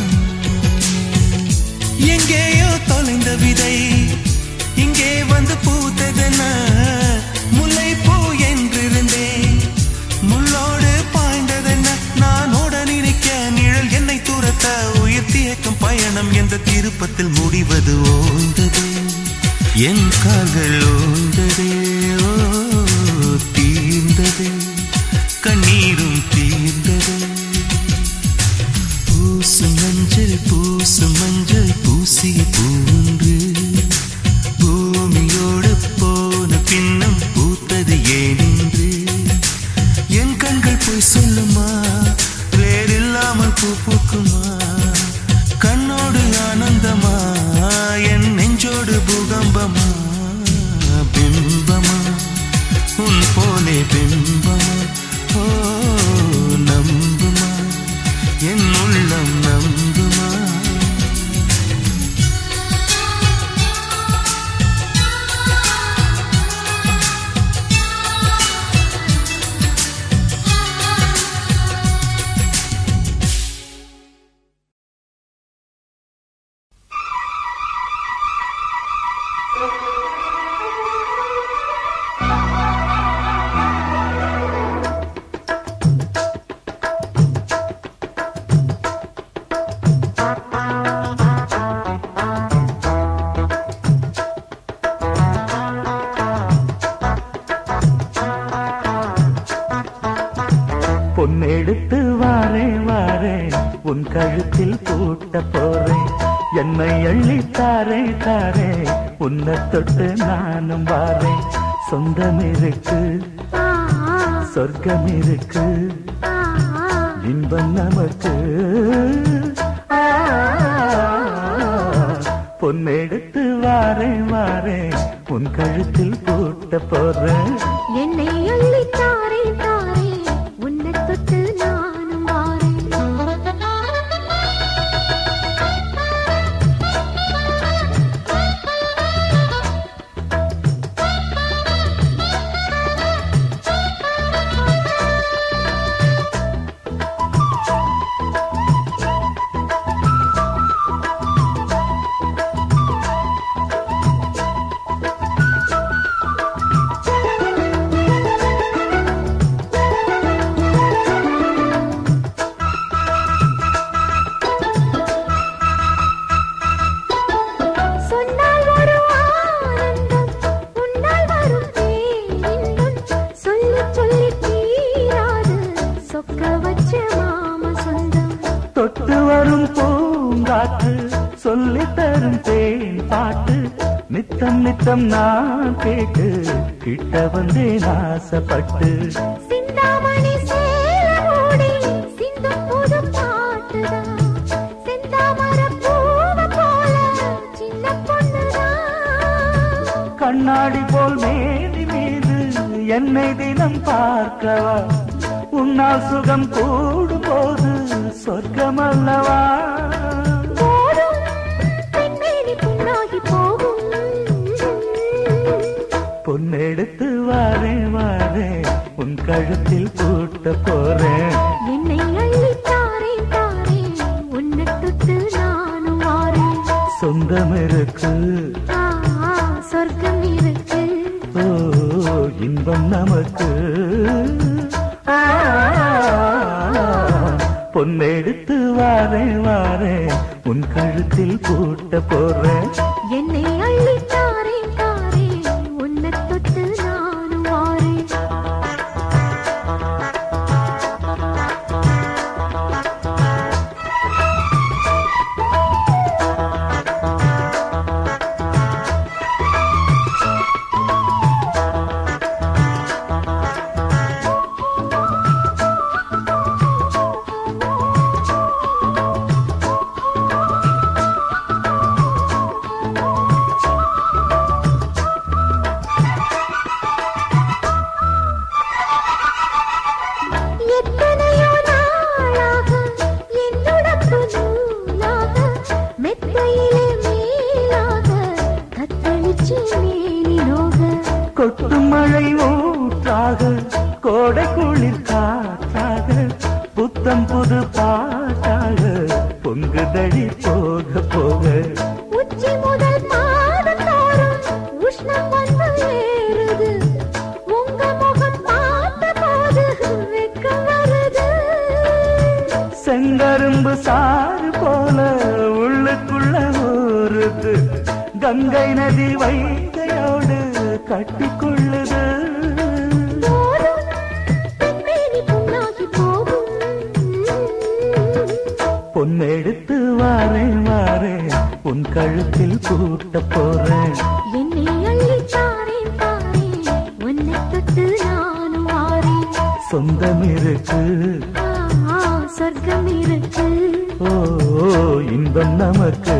Speaker 7: எங்கேயோ தொலைந்த விதை இங்கே வந்து பூத்ததென முல்லை பூ என்றிருந்தேன் முள்ளோடு பாய்ந்ததென்ன நான் ஓட நினைக்க நிழல் என்னை துரத்த உயிர் தியக்கும் பயணம் என்ற திருப்பத்தில் முடிவது ஓய்ந்தது என் கால்கள் ஓய்ந்ததே ஓ தீர்ந்தது கண்ணீரும் தீர்ந்தது பூசும் மஞ்சள் பூசிய பூன்று பூமியோடு போன பின்னம் பூத்தது ஏனென்று என் கண்கள் போய் சொல்லுமா வேறில்லாமல் பூ பூக்குமா கண்ணோடு ஆனந்தமா என் நெஞ்சோடு பூகம்பமா பிம்பமா உன் போலே பிம்பமா ஓ நம்புமா என் உள்ளம் நம்புமா
Speaker 5: பொன்னெடுத்து வாரே வாரே உன் கழுத்தில் பூட்ட போறேன் என்னை அள்ளி தாரே தாரே உன்னை தொட்டு நானும் வாரேன் சொந்தம் இருக்கு சொர்க்கம் இருக்கு இன்பம் நமக்கு பொன்னெடுத்து வாரே வாரே உன் கழுத்தில் பூட்ட போறேன்
Speaker 1: என்னை அள்ளி தாரே தாரே உன்னை தொட்டு நானும் வாரேன்
Speaker 5: தொட்டு வரும் பூங்காற்று சொல்லி தரும் தேன் பாட்டு நித்தம் நித்தம் நான் கேட்டு கிட்ட வந்தேன் ஆசைப்பட்டு
Speaker 1: சிந்தாமணி சேலமோடி சிந்தும் புது பாட்டுதான் செந்தாமர பூவை போல சின்ன பொண்ணுதான்
Speaker 5: கண்ணாடி போல் மேனி மீது என்னை தினம் பார்க்கவா உன்னால் சுகம் கூடும் போது சொர்க்கம் அல்லவா
Speaker 1: போதும் பெண்மேனி புண்ணாகி போகும்
Speaker 5: பொன்னெடுத்து வாரே வாரே உன் கழுத்தில் பூட்ட போறேன்
Speaker 1: என்னை அள்ளி தாரே தாரே உன்னை தொட்டு நானும் வாரேன்
Speaker 5: சொந்தம் இருக்கு
Speaker 1: சொர்க்கம் இருக்கு
Speaker 5: ஓ இன்பம் நமக்கு பொன்னெடுத்து வாரே வாரே உன் கழுத்தில் பூட்ட போறேன்
Speaker 1: என்னை அள்ளி தாரே தாரே உன்னை தொட்டு நானும் வாரேன்
Speaker 5: கோடை குளிர் காற்றாக புத்தம் புது பாட்டாக பொங்குதடி போக போக
Speaker 1: உச்சி முதல் பாதத்தோறும் உஷ்ணம் வந்து ஏறுது உங்க முகம் பார்த்த போது வெக்கம் வருது
Speaker 5: செங்கரும்பு சாறு போல உள்ளுக்குள்ள ஊறுது கங்கை நதி வைகையோடு கட்டிக்கொள்ளுது பொன்னெடுத்து வாரேன் வாரேன் உன் கழுத்தில் பூட்ட போறேன்
Speaker 1: என்னை அள்ளி தாரேன் தாரேன் உன்னை தொட்டு நானும் வாரேன்
Speaker 5: சொந்தம் இருக்கு
Speaker 1: சொர்க்கம் இருக்கு
Speaker 5: ஓ இன்பம் நமக்கு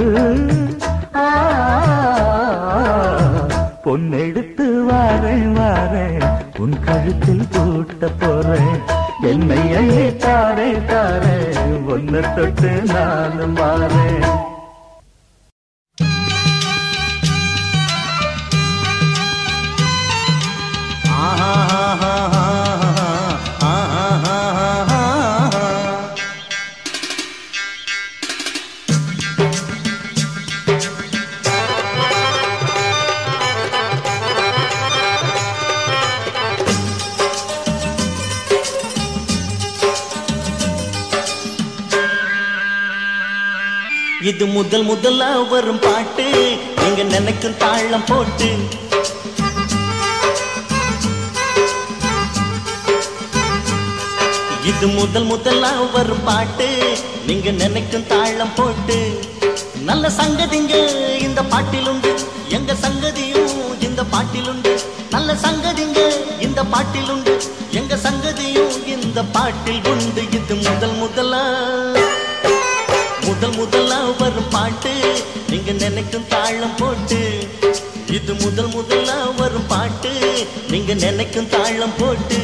Speaker 5: பொன்னெடுத்து வாரேன் வாரேன் உன் கழுத்தில் பூட்ட போறேன் என்னை அள்ளி தாரே தாரே ஒன்ன தொட்டு நானும் வாரேன்
Speaker 8: இது முதல் முதலா வரும் பாட்டு நீங்க நினைக்கும் தாளம் போட்டு இது முதல் முதலா வரும் பாட்டு நீங்க நினைக்கும் தாளம் போட்டு நல்ல சங்கதிங்க இந்த பாட்டில் உண்டு எங்க சங்கதியும் இந்த பாட்டில் உண்டு நல்ல சங்கதிங்க இந்த பாட்டில் உண்டு எங்க சங்கதியும் இந்த பாட்டில் உண்டு இது முதல் முதலா முதலா வரும் பாட்டு நீங்க நினைக்கும் தாளம் போட்டு இது முதலா வரும் பாட்டு நீங்க நினைக்கும் தாளம் போட்டு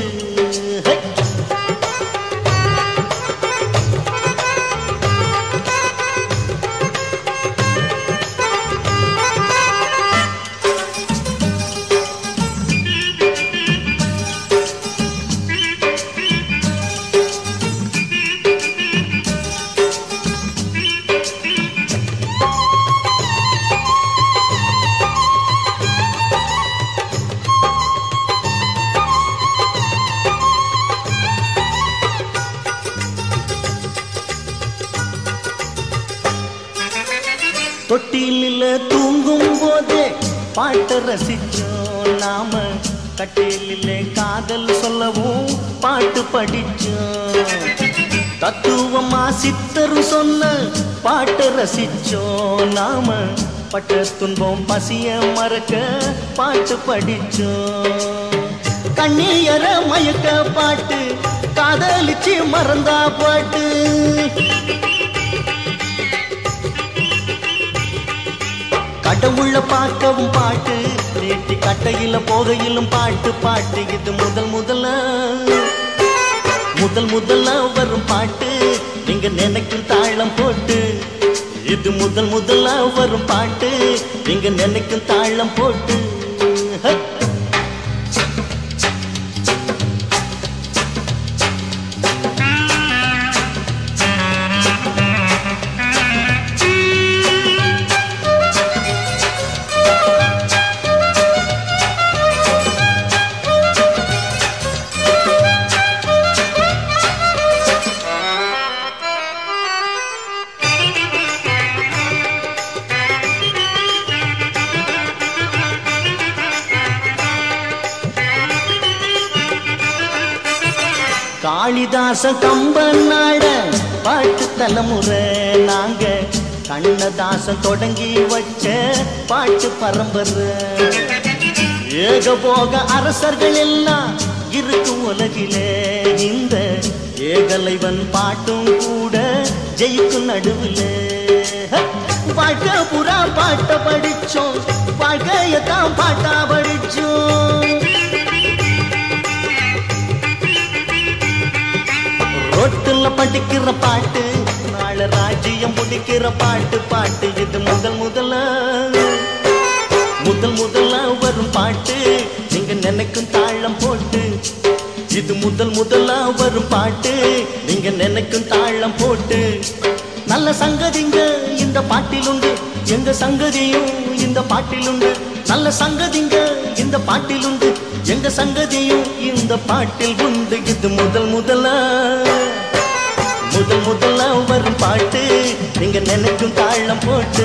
Speaker 8: தொட்டிலில் தூங்கும் போதே பாட்டு ரசிச்சோம் நாம கட்டிலே காதல் சொல்லவும் பாட்டு படிச்சோம் தத்துவமா சித்தரு சொன்ன பாட்டு ரசிச்சோம் நாம பட்ட துன்பம் பசிய மறக்க பாட்டு படிச்சோம் கண்ணீர மயக்க பாட்டு காதலிச்சு மறந்தா பாட்டு கடவுள பார்க்கவும் பாட்டு நீட்டி கட்டையில போகையிலும் பாட்டு பாட்டு இது முதல் முதலா வரும் பாட்டு நீங்க நினைக்கும் தாளம் போட்டு இது முதலா வரும் பாட்டு நீங்க நினைக்கும் தாளம் போட்டு காளிதாச கம்பனாட பாட்டு தலைமுறை நாங்க கண்ணதாசன் தொடங்கி வச்ச பாட்டு பரம்பரை ஏகபோக அரசர்கள் எல்லாம் இருக்கும் உலகிலே இந்த ஏகலைவன் பாட்டும் கூட ஜெயிக்கும் நடுவில் வாழ்க்கை புறா பாட்ட படிச்சோம் வாழ்க்கையத்தான் பாட்டா படிச்சோம் ரோட்டுல படிக்கிற பாட்டு நாளை ராஜ்யம் முடிக்கிற பாட்டு பாட்டு இது முதல் முதலா வரும் பாட்டு நீங்க நினைக்கும் தாளம் போட்டு இது முதல் முதலா வரும் பாட்டு நீங்க நினைக்கும் தாளம் போட்டு நல்ல சங்கதிங்க இந்த பாட்டிலுண்டு எங்க சங்கதியும் இந்த பாட்டிலுண்டு நல்ல சங்கதிங்க இந்த பாட்டிலுண்டு எங்க சங்கதியும் இந்த பாட்டில் உண்டு இது முதல் முதலா வரும் பாட்டு நீங்க நினைக்கும் தாளம் போட்டு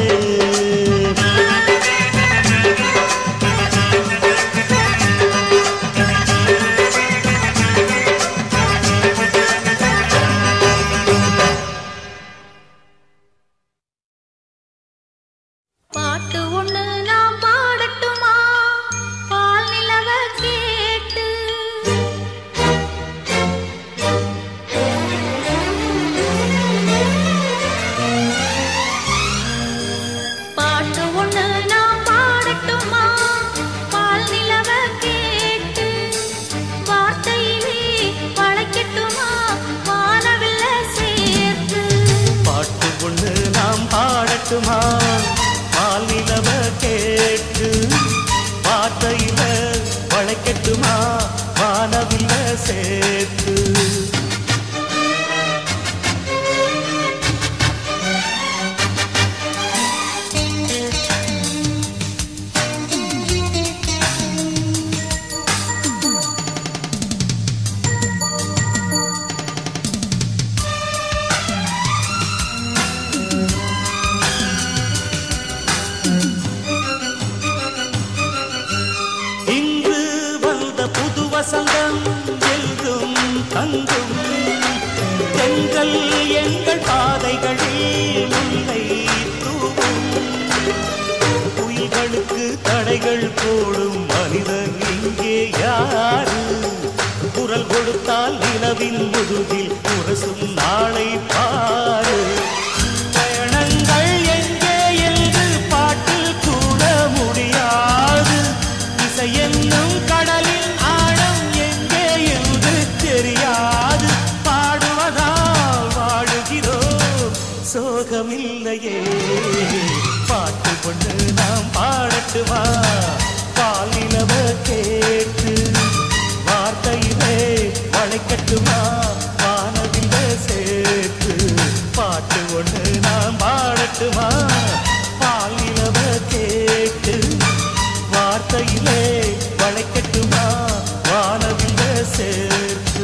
Speaker 1: பாட்டு ஒண்ணு நான் பாடட்டுமா பால் நிலவ கேட்டு பாட்டு ஒண்ணு நான் பாடட்டுமா பால் நிலவ கேட்டு வார்த்தையிலே வளைக்கட்டுமா வானவில்ல சேர்த்து
Speaker 8: பாட்டு ஒண்ணு நாம் பாடட்டுமா பால் நிலவ கேட்டு வார்த்தையில வளைக்கட்டுமா வானவில்ல சேர்த்து இன்று வந்த புது வசந்தம் எங்கும் தங்கும் எங்கள் பாதைகளில் முல்லை தூவும் உயிர்களுக்கு தடைகள் போடும் மனிதன் இங்கே யாரு குரல் கொடுத்தால் நிலவின் முதுகில் முரசும் நாளை பாரு பயணங்கள் எங்கே என்று பாட்டில் கூட முடியாது இசை என்னும் கடலின் ஆழம் எங்கே என்று தெரியாது பாடுவதால் வாழுகிறோம் சோகமில்லையே பாட்டு கொண்டு நாம் பாடட்டுமா பால் நிலவ கேட்டு வார்த்தையிலே வளைக்கட்டுமா வானவில்ல சேர்த்து பாட்டு ஒன்று நாம் பாடட்டுமா பால் நிலவ கேட்டு வார்த்தையிலே வளைக்கட்டுமா வானவில்ல சேர்த்து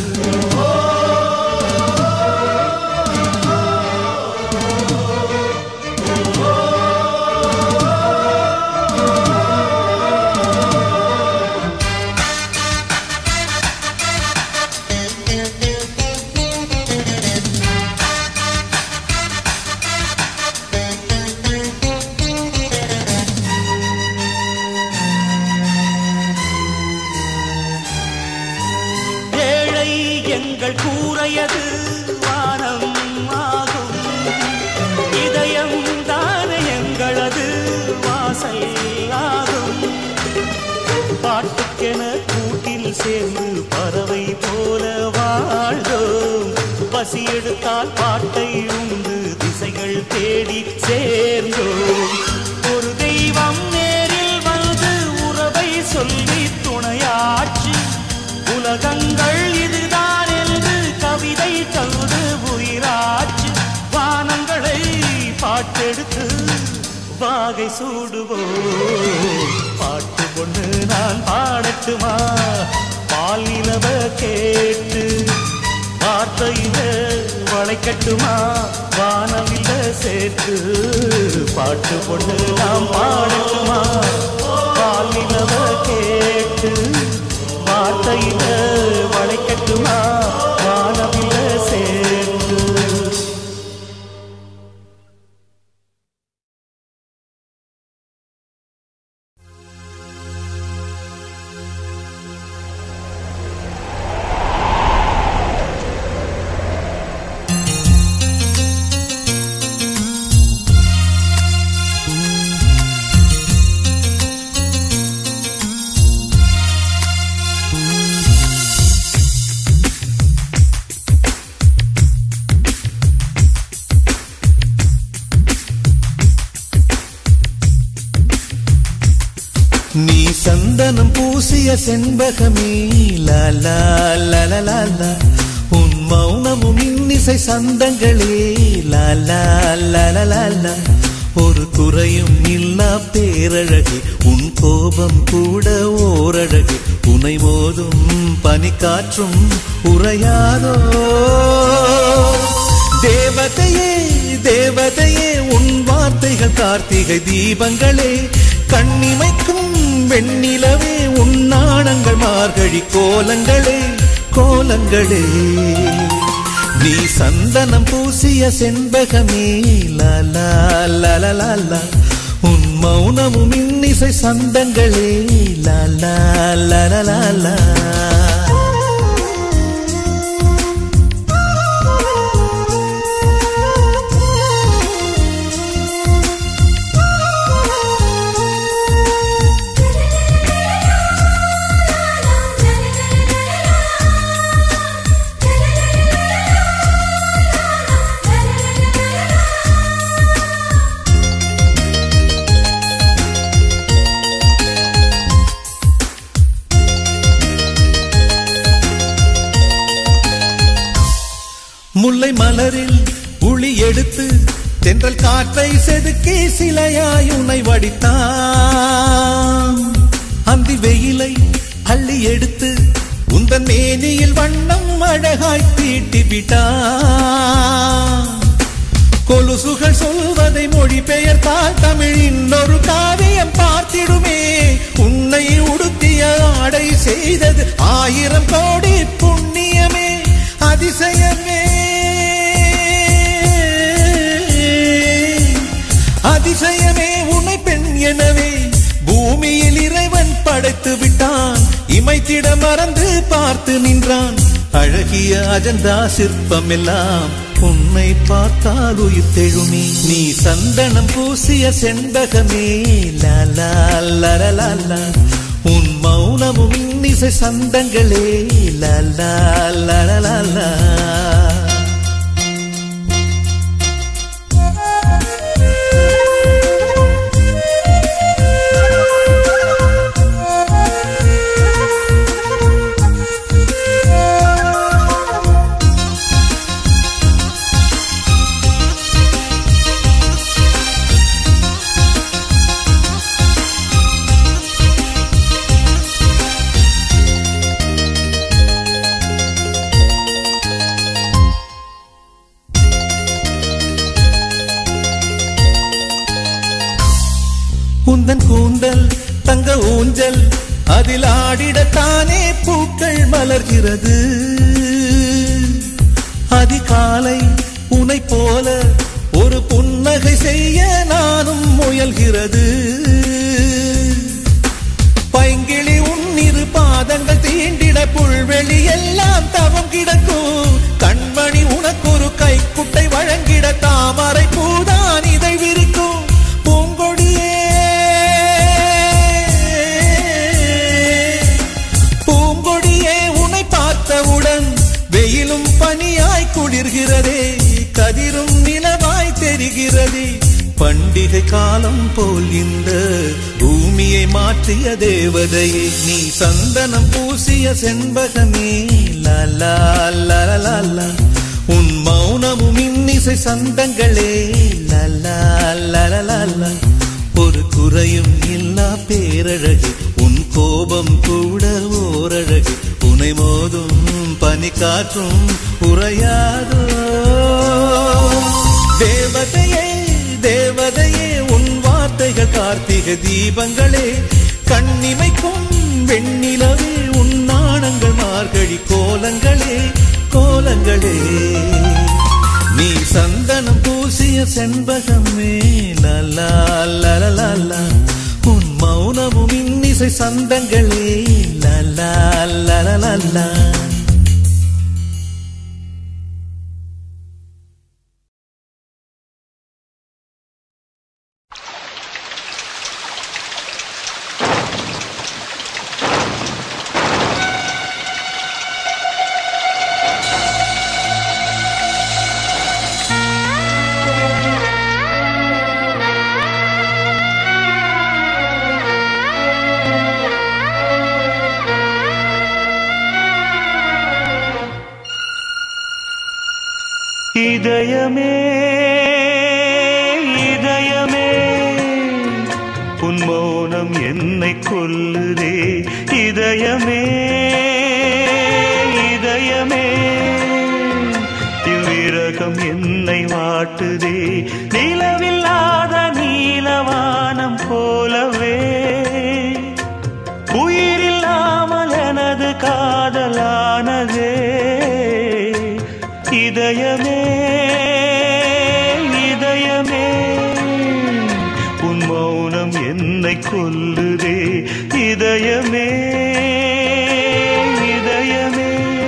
Speaker 8: எங்கள் கூரையது வானம் ஆகும் இதயம் தானே எங்களது வாசல் ஆகும் பாட்டுக்கென கூட்டில் சேர்ந்து பறவை போல வாழ்ந்தோம் பசி எடுத்தால் பாட்டை உண்டு திசைகள் தேடி சேர்ந்தோம் ஒரு தெய்வம் நேரில் வந்து உறவை சொல்லி துணையாச்சு உலகங்கள் இதுதான் என்று கவிதை தந்து உயிராச்சு வானங்களை பாட்டெடுத்து வாகை சூடுவோம் பாட்டு கொண்டு நான் பாடட்டுமா பால் நிலவ கேட்டு வார்த்தையில வளைக்கட்டுமா வானவில்ல சேர்த்து பாட்டு கொண்டு நாம் பாடட்டுமா பால் நிலவ கேட்டு வார்த்தையில வளைக்கட்டுமா வானவில்ல சேர்த்து
Speaker 9: சந்தனம் பூசிய செண்பகமே லாலா லலலாலா உன் மௌனமும் இன்னிசை சந்தங்களே லாலா லலலாலா ஒரு குறையும் இல்லா பேரழகே உன் கோபம் கூட ஓரழகே உனை மோதும் பனிக்காற்றும் உறையாதோ தேவதையே தேவதையே உன் வார்த்தைகள் கார்த்திகை தீபங்களே கண்ணிமைக்கும் வெண்ணிலவே உன் நாணங்கள் மார்கழி கோலங்களே கோலங்களே நீ சந்தனம் பூசிய செண்பகமே லாலா லலலாலா உன் மௌனமும் இன்னிசை சந்தங்களே லாலா லலலாலா முல்லை மலரில் உளி எடுத்து தென்றல் காற்றை செதுக்கி சிலையாய் உனை வடித்தான் அந்தி வெயிலை அள்ளி எடுத்து உந்தன் மேனியில் வண்ணம் அழகாய் தீட்டி விட்டான் கொலுசுகள் சொல்வதை மொழிபெயர்த்தால் தமிழ் இன்னொரு காவியம் பார்த்திடுமே உன்னை உடுத்திய ஆடை செய்தது 1000 கோடி புண்ணியமே அதிசயமே அதிசயமே உன்னை பெண் எனவே பூமியில் இறைவன் படைத்து விட்டான் இமைத்திட மறந்து பார்த்து நின்றான் அழகிய அஜந்தா சிற்பம் எல்லாம் உன்னை பார்த்தால் உயிர் தெழுமே நீ சந்தனம் பூசிய செண்பகமே லாலா லலலாலா உன் மௌனமும் இன்னிசை சந்தங்களே லாலா லலலாலா உந்தன் கூந்தல் தங்க ஊஞ்சல் அதில் ஆடிடத்தானே பூக்கள் மலர்கிறது அதிகாலை உனை போல ஒரு புன்னகை செய்ய நானும் முயல்கிறது பைங்கிளி உன்னிரு பாதங்கள் தீண்டிட புல்வெளி எல்லாம் தவம் கிடக்கும் கண்மணி உனக்கு ஒரு கைக்குட்டை வழங்கிட தாமரை பூதான் இதை விரிக்கும் பூங்கொடியே பூங்கொடியே உன்னை பார்த்தவுடன் வெயிலும் பனியாய் குளிர்கிறதே கதிரும் நிலவாய் தெரிகிறதே பண்டிகை காலம் போல் இந்த பூமியை மாற்றிய தேவதையே நீ சந்தனம் பூசிய செண்பகமே லாலா லலலாலா உன் மௌனமும் இன்னிசை சந்தங்களே லாலா லலலாலா ஒரு குறையும் இல்லா பேரழகு உன் கோபம் கூட ஓரழகு உனை மோதும் பனிக்காற்றும் உறையாதோ தேவதையே தேவதையே உன் வார்த்தைகள் கார்த்திகை தீபங்களே கண்ணிமைக்கும் வெண்ணிலவே உன் நாணங்கள் மார்கழி கோலங்களே கோலங்களே நீ சந்தனம் பூசிய செண்பகமே லலா லலலாலா உன் மௌனமும் இன்னிசை சந்தங்களே லலா லலலாலா
Speaker 6: இதயமே இதயமே உன் மௌனம் என்னை கொல்லுதே இதயமே இதயமே இவ்விரகம் என்னை வாட்டுதே நிலவில்லாத நீலவானம் போலவே உயிரில்லாமல் எனது காதலானதே இதயமே இதயமே உன் மௌனம் என்னை கொல்லுதே இதயமே இதயமே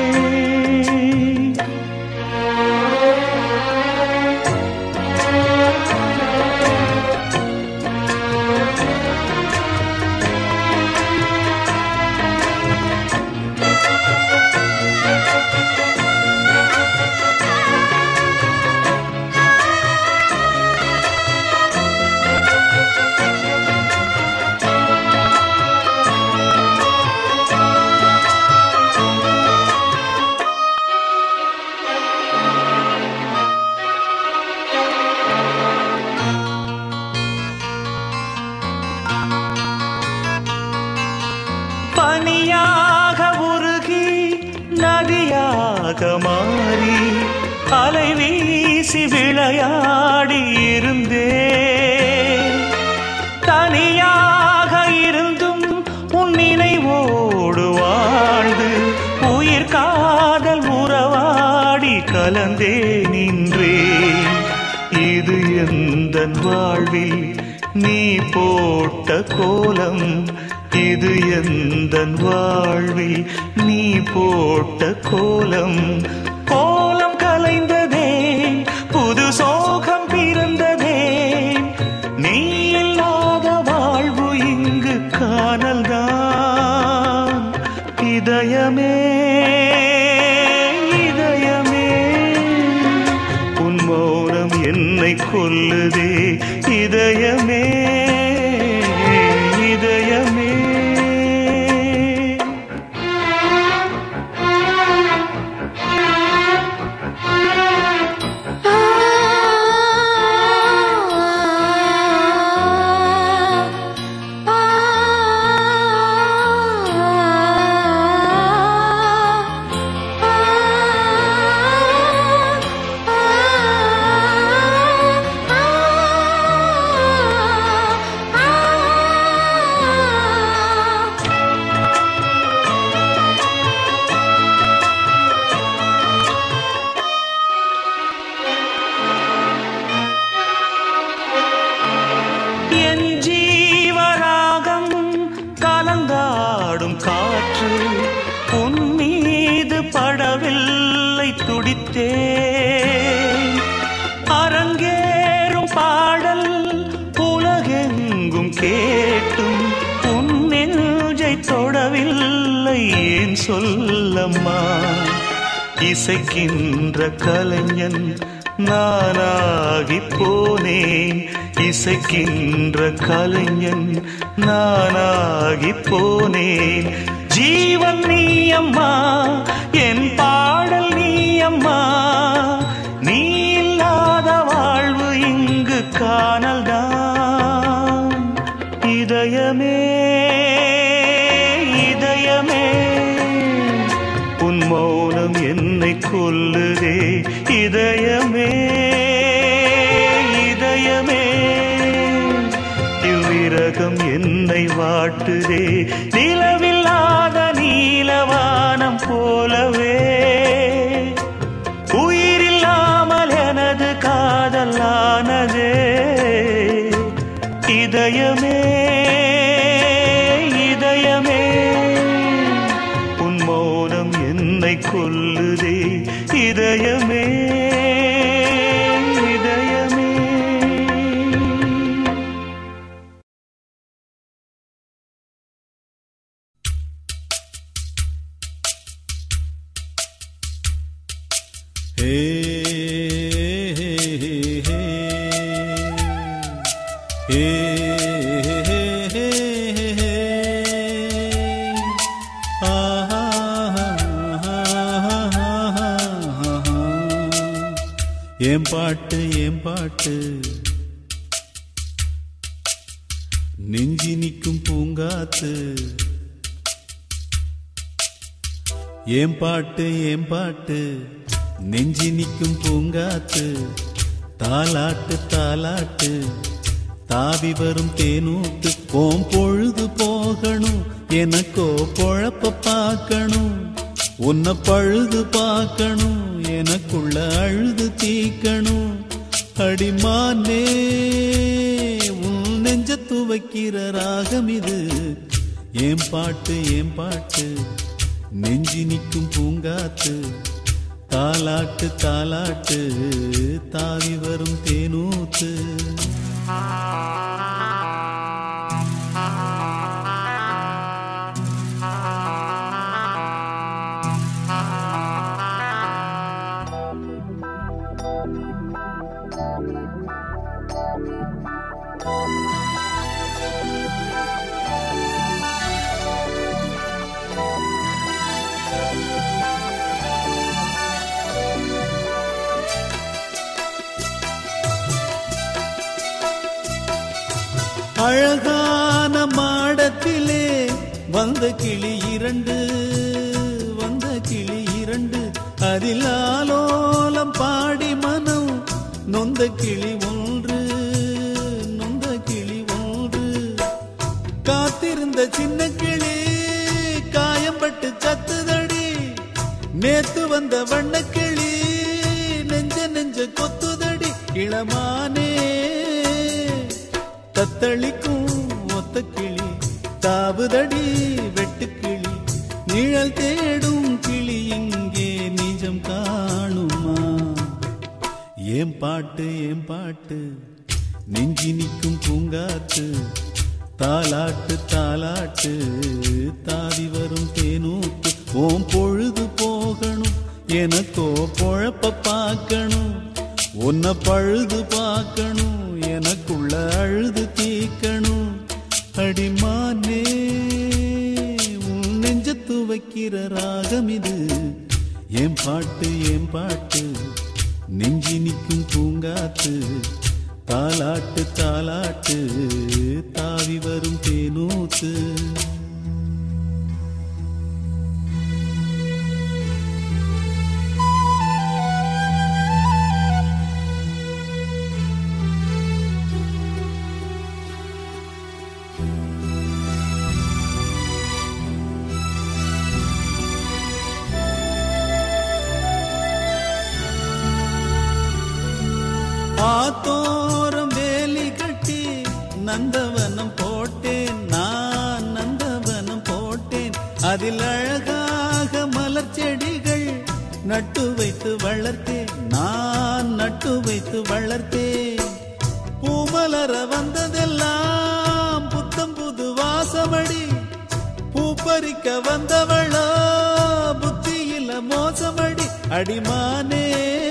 Speaker 6: பனியாக உருகி நதியாக மாறி அலை வீசி விளையாடி இருந்தே தனியாக இருந்தும் உன் நினைவோடு வாழ்ந்து உயிர் காதல் உறவாடி கலந்தே நின்றேன் இது எந்தன் வாழ்வில் நீ போட்ட கோலம் இது எந்தன் வாழ்வில் நீ போட்ட கோலம் கோலம் கலைந்ததே புது சோகம் பிறந்ததே நீ இல்லாத வாழ்வு இங்கு காணல்தான் இதயமே இதயமே உன் மௌனம் என்னை கொல்லுதே இதயமே இதயமே அரங்கேறும் பாடல் உலகெங்கும் கேட்டும் உன் நெஞ்சை தொடவில்லை ஏன் சொல்லம்மா இசைக்கின்ற கலைஞன் நானாகி போனேன் இசைக்கின்ற கலைஞன் நானாகி போனேன் ஜீவன் நீ அம்மா என் பாடல் நீ அம்மா நீ இல்லாத வாழ்வு இங்கு காணல்தான் இதயமே இதயமே உன் மௌனம் என்னை கொல்லுதே இதயமே இதயமே இவ்விரகம் என்னை வாட்டுதே நிலவில்லாத நீலவானம் போலவே உயிரில்லாமல் எனது காதலானதே இதயமே இதயமே உன் மௌனம் என்னை கொல்லுதே இதயமே இதயமே
Speaker 9: ஏன் பாட்டு ஏன் பாட்டு நெஞ்சி நிற்கும் பூங்காத்து ஏன் பாட்டு நெஞ்சி நிற்கும் பூங்காத்து தாலாட்டு தாலாட்டு தாவி வரும் தேனூத்து ஓம் பொழுது போகணும் எனக்கோ பொழப்ப பார்க்கணும் உன்னை பழுது பார்க்கணும் எனக்குள்ள அழுது தீக்கணும் அடிமானே உன் நெஞ்ச துவைக்கிற ராகம் இது ஏன் பாட்டு நெஞ்சி நிற்கும் பூங்காத்து தாலாட்டு தாலாட்டு தாவி வரும் தேனூத்து அழகான மாடத்திலே வந்த கிளி இரண்டு அதில் ஆலோலம் பாடி மனம் நொந்த கிளி ஒன்று காத்திருந்த சின்ன கிளி காயம்பட்டு சத்துதடி நேத்து வந்த வண்ண கிளி நெஞ்ச கொத்துதடி இளமானே தத்தளிக்கும் ஒத்த கிளி தாவுதடி வெட்டுக்கிளி நிழல் தேடும் கிளி இங்கே நிஜம் காணுமா ஏன் பாட்டு நெஞ்சி நிற்கும் பூங்காத்து தாலாட்டு தாலாட்டு தாவி வரும் தேனூத்து ஓம் பொழுது போகணும் எனக்கோ பொழப்ப பார்க்கணும் உன்னை பழுது பார்க்கணும் எனக்குள்ள அழுது தீக்கணும் அடிமானே உன் நெஞ்ச துவைக்கிற ராகம் இது ஏன் பாட்டு நெஞ்சி நிற்கும் பூங்காத்து தாலாட்டு தாலாட்டு தாவி வரும் தேனூத்து ஆத்தோரம் வேலி கட்டி நந்தவனம் போட்டேன் நான் நந்தவனம் போட்டேன் அதில் அழகாக மலர் செடிகள் நட்டு வைத்து வளர்த்தேன் நான் நட்டு வைத்து வளர்த்தேன் பூமலர வந்ததெல்லாம் புத்தம் புது வாசமடி பூப்பறிக்க வந்தவளோ புத்தியில மோசமடி அடிமானே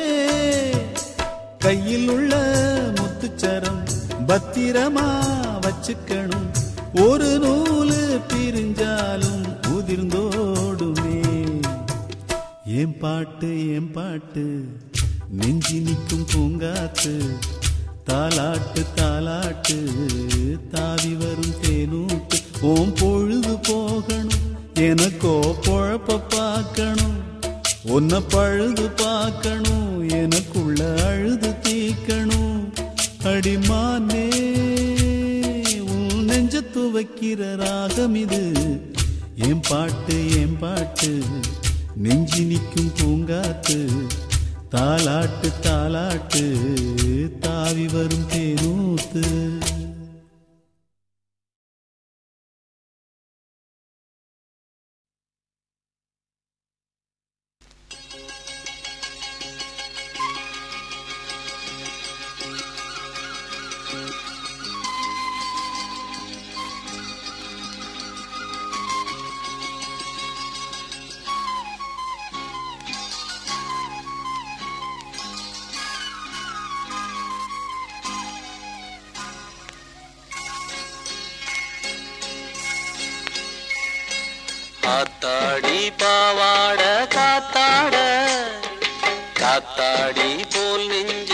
Speaker 9: கையில் உள்ள முத்துச்சரம் பத்திரமா வச்சுக்கணும் ஒரு நூலு பிரிஞ்சாலும் உதிர்ந்தோடுமே ஏன் பாட்டு நெஞ்சி நிற்கும் பூங்காத்து தாலாட்டு தாலாட்டு தாவி வரும் தேனூட்டு ஓம் பொழுது போகணும் எனக்கோ பொழப்ப பார்க்கணும் உன்னை பழுது பார்க்கணும் எனக்குள்ள அழுது தீக்கணும் அடிமானே உன் நெஞ்ச துவைக்கிற ராகம் இது ஏன் பாட்டு நெஞ்சி நிற்கும் பூங்காத்து தாலாட்டு தாலாட்டு தாவி வரும் தேனூத்து
Speaker 3: காத்தாடி பாவாட காத்தாட காத்தாடி போல் நெஞ்ச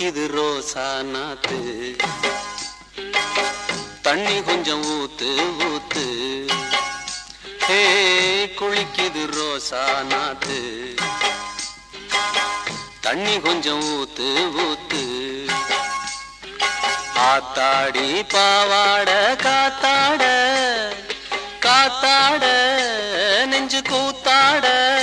Speaker 3: குளிக்குது ரோசா நாத்து தண்ணி கொஞ்சம் ஊத்து ஊத்து ஹே குளிக்குது ரோசா நாத்து தண்ணி கொஞ்சம் ஊத்து ஊத்து ஆத்தாடி பாவாட காத்தாட காத்தாட நெஞ்சு கூத்தாட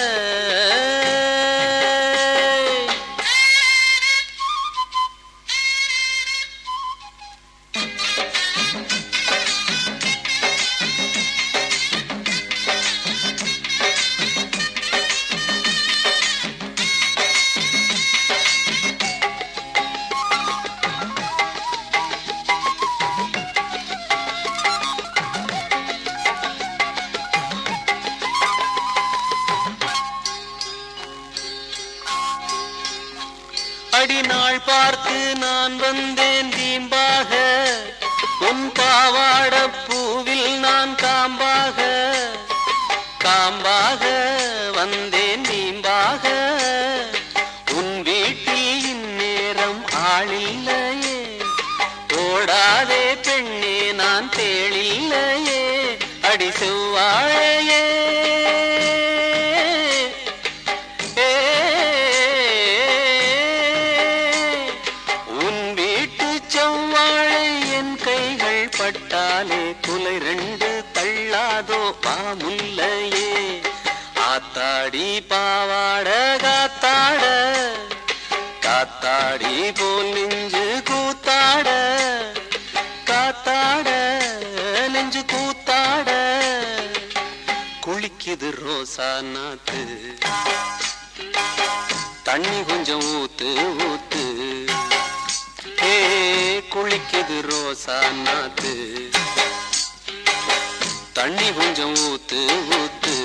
Speaker 3: அடிநாள் பார்த்து நான் வந்தேன் தீம்பாக உன் பாவாட பூவில் நான் காம்பாக காம்பாக வந்தேன் தீம்பாக உன் வீட்டில் இந்நேரம் ஆளில்லையே ஓடாதே பெண்ணே நான் தேளில்லையே அடி செவ்வாழையே பட்டாலே குலை ரெண்டு தள்ளாதோ பாமுல்லையே ஆத்தாடி பாவாட காத்தாட காத்தாடி போல் நெஞ்சு கூத்தாட காத்தாட நெஞ்சு கூத்தாட குளிக்குது ரோசா நாத்து தண்ணி கொஞ்சம் ஊத்து ஊத்து குளிக்குது ரோசா நாத்து தண்ணி கொஞ்சம் ஊத்து ஊத்து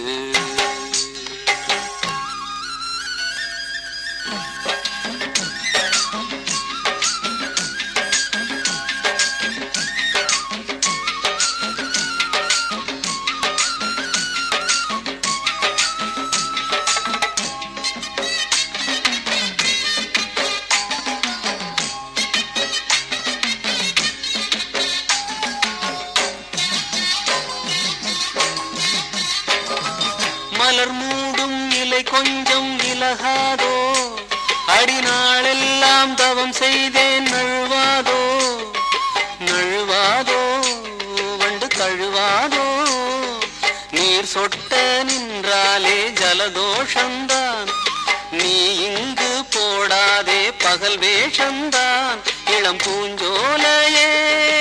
Speaker 3: மலர் மூடும் இலை கொஞ்சம் விலகாதோ அடிநாளெல்லாம் தவம் செய்தேன் நழுவாதோ நழுவாதோ வண்டு தழுவாதோ நீர் சொட்ட நின்றாலே ஜலதோஷந்தான் நீ இங்கு போடாதே பகல் வேஷந்தான் இளம் பூஞ்சோலையே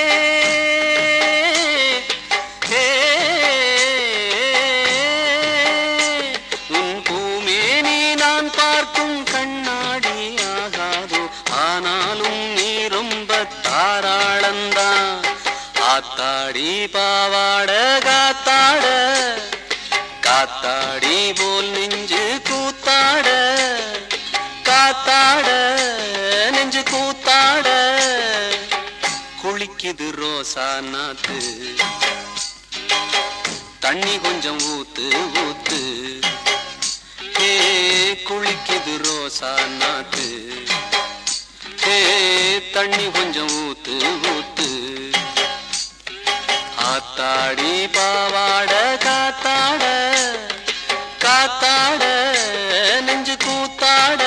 Speaker 3: காத்தாடி பாவாட காத்தாட காத்தாடி போல் நெஞ்சு கூத்தாட காத்தாட நெஞ்சு கூத்தாட குளிக்குது ரோசா நாத்து தண்ணி கொஞ்சம் ஊத்து ஊத்து ஹே குளிக்குது ரோசா நாத்து ஹே தண்ணி கொஞ்சம் ஊத்து ஊத்து ஆத்தாடி பாவாட காத்தாட காத்தாட நெஞ்சு கூத்தாட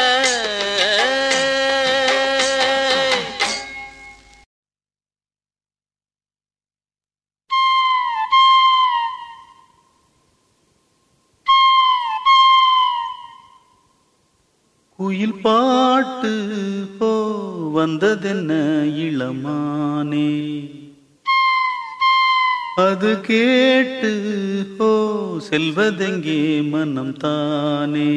Speaker 5: குயில் பாட்டு போ வந்ததென்ன இளமானே அது கேட்டு ஓ செல்வதெங்கே மனம் தானே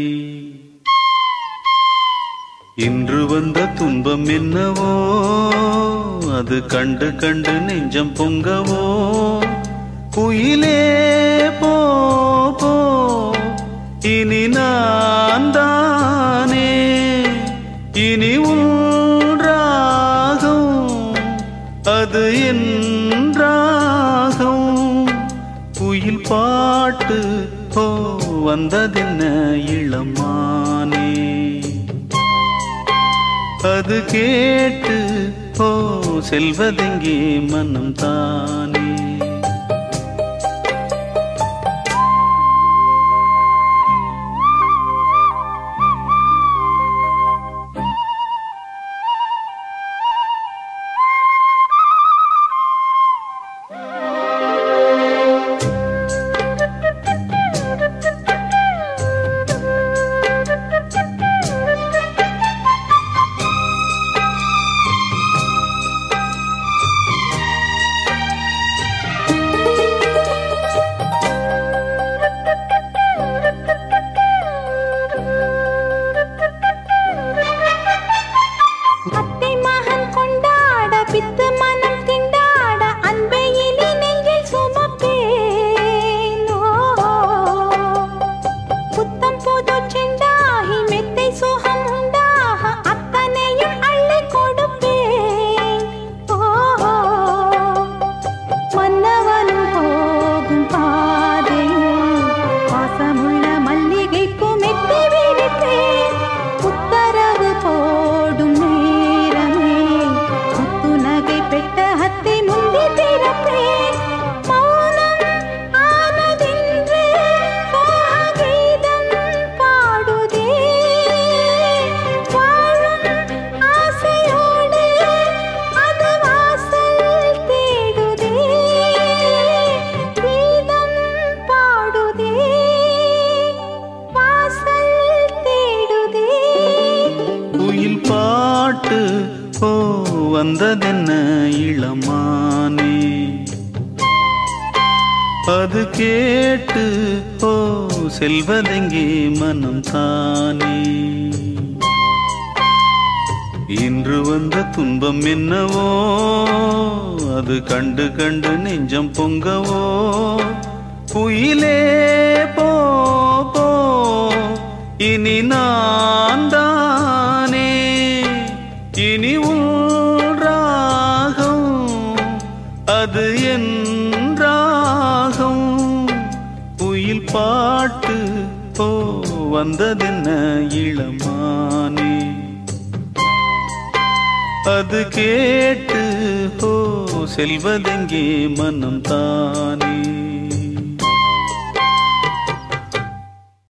Speaker 5: இன்று வந்த துன்பம் என்னவோ அது கண்டு கண்டு நெஞ்சம் பொங்கவோ குயிலே போ போ இனி நான் தானே இனி உன் ராகம் அது என்றாகும் குயில் பாட்டு போ வந்ததென்ன இளமானே அது கேட்டு ஓ செல்வதெங்கே மனம் தானே. வந்ததென்ன இளமானே அது கேட்டு ஓ செல்வதெங்கே மனம் தானே. இன்று வந்த துன்பம் என்னவோ அது கண்டு கண்டு நெஞ்சம் பொங்கவோ. குயிலே போ போ இனி நான் தானே இனி ராகம் அது என் ராகம். குயில் பாட்டு ஓ வந்ததென்ன இளமானே அது கேட்டு ஓ செல்வதெங்கே மனம் தானே.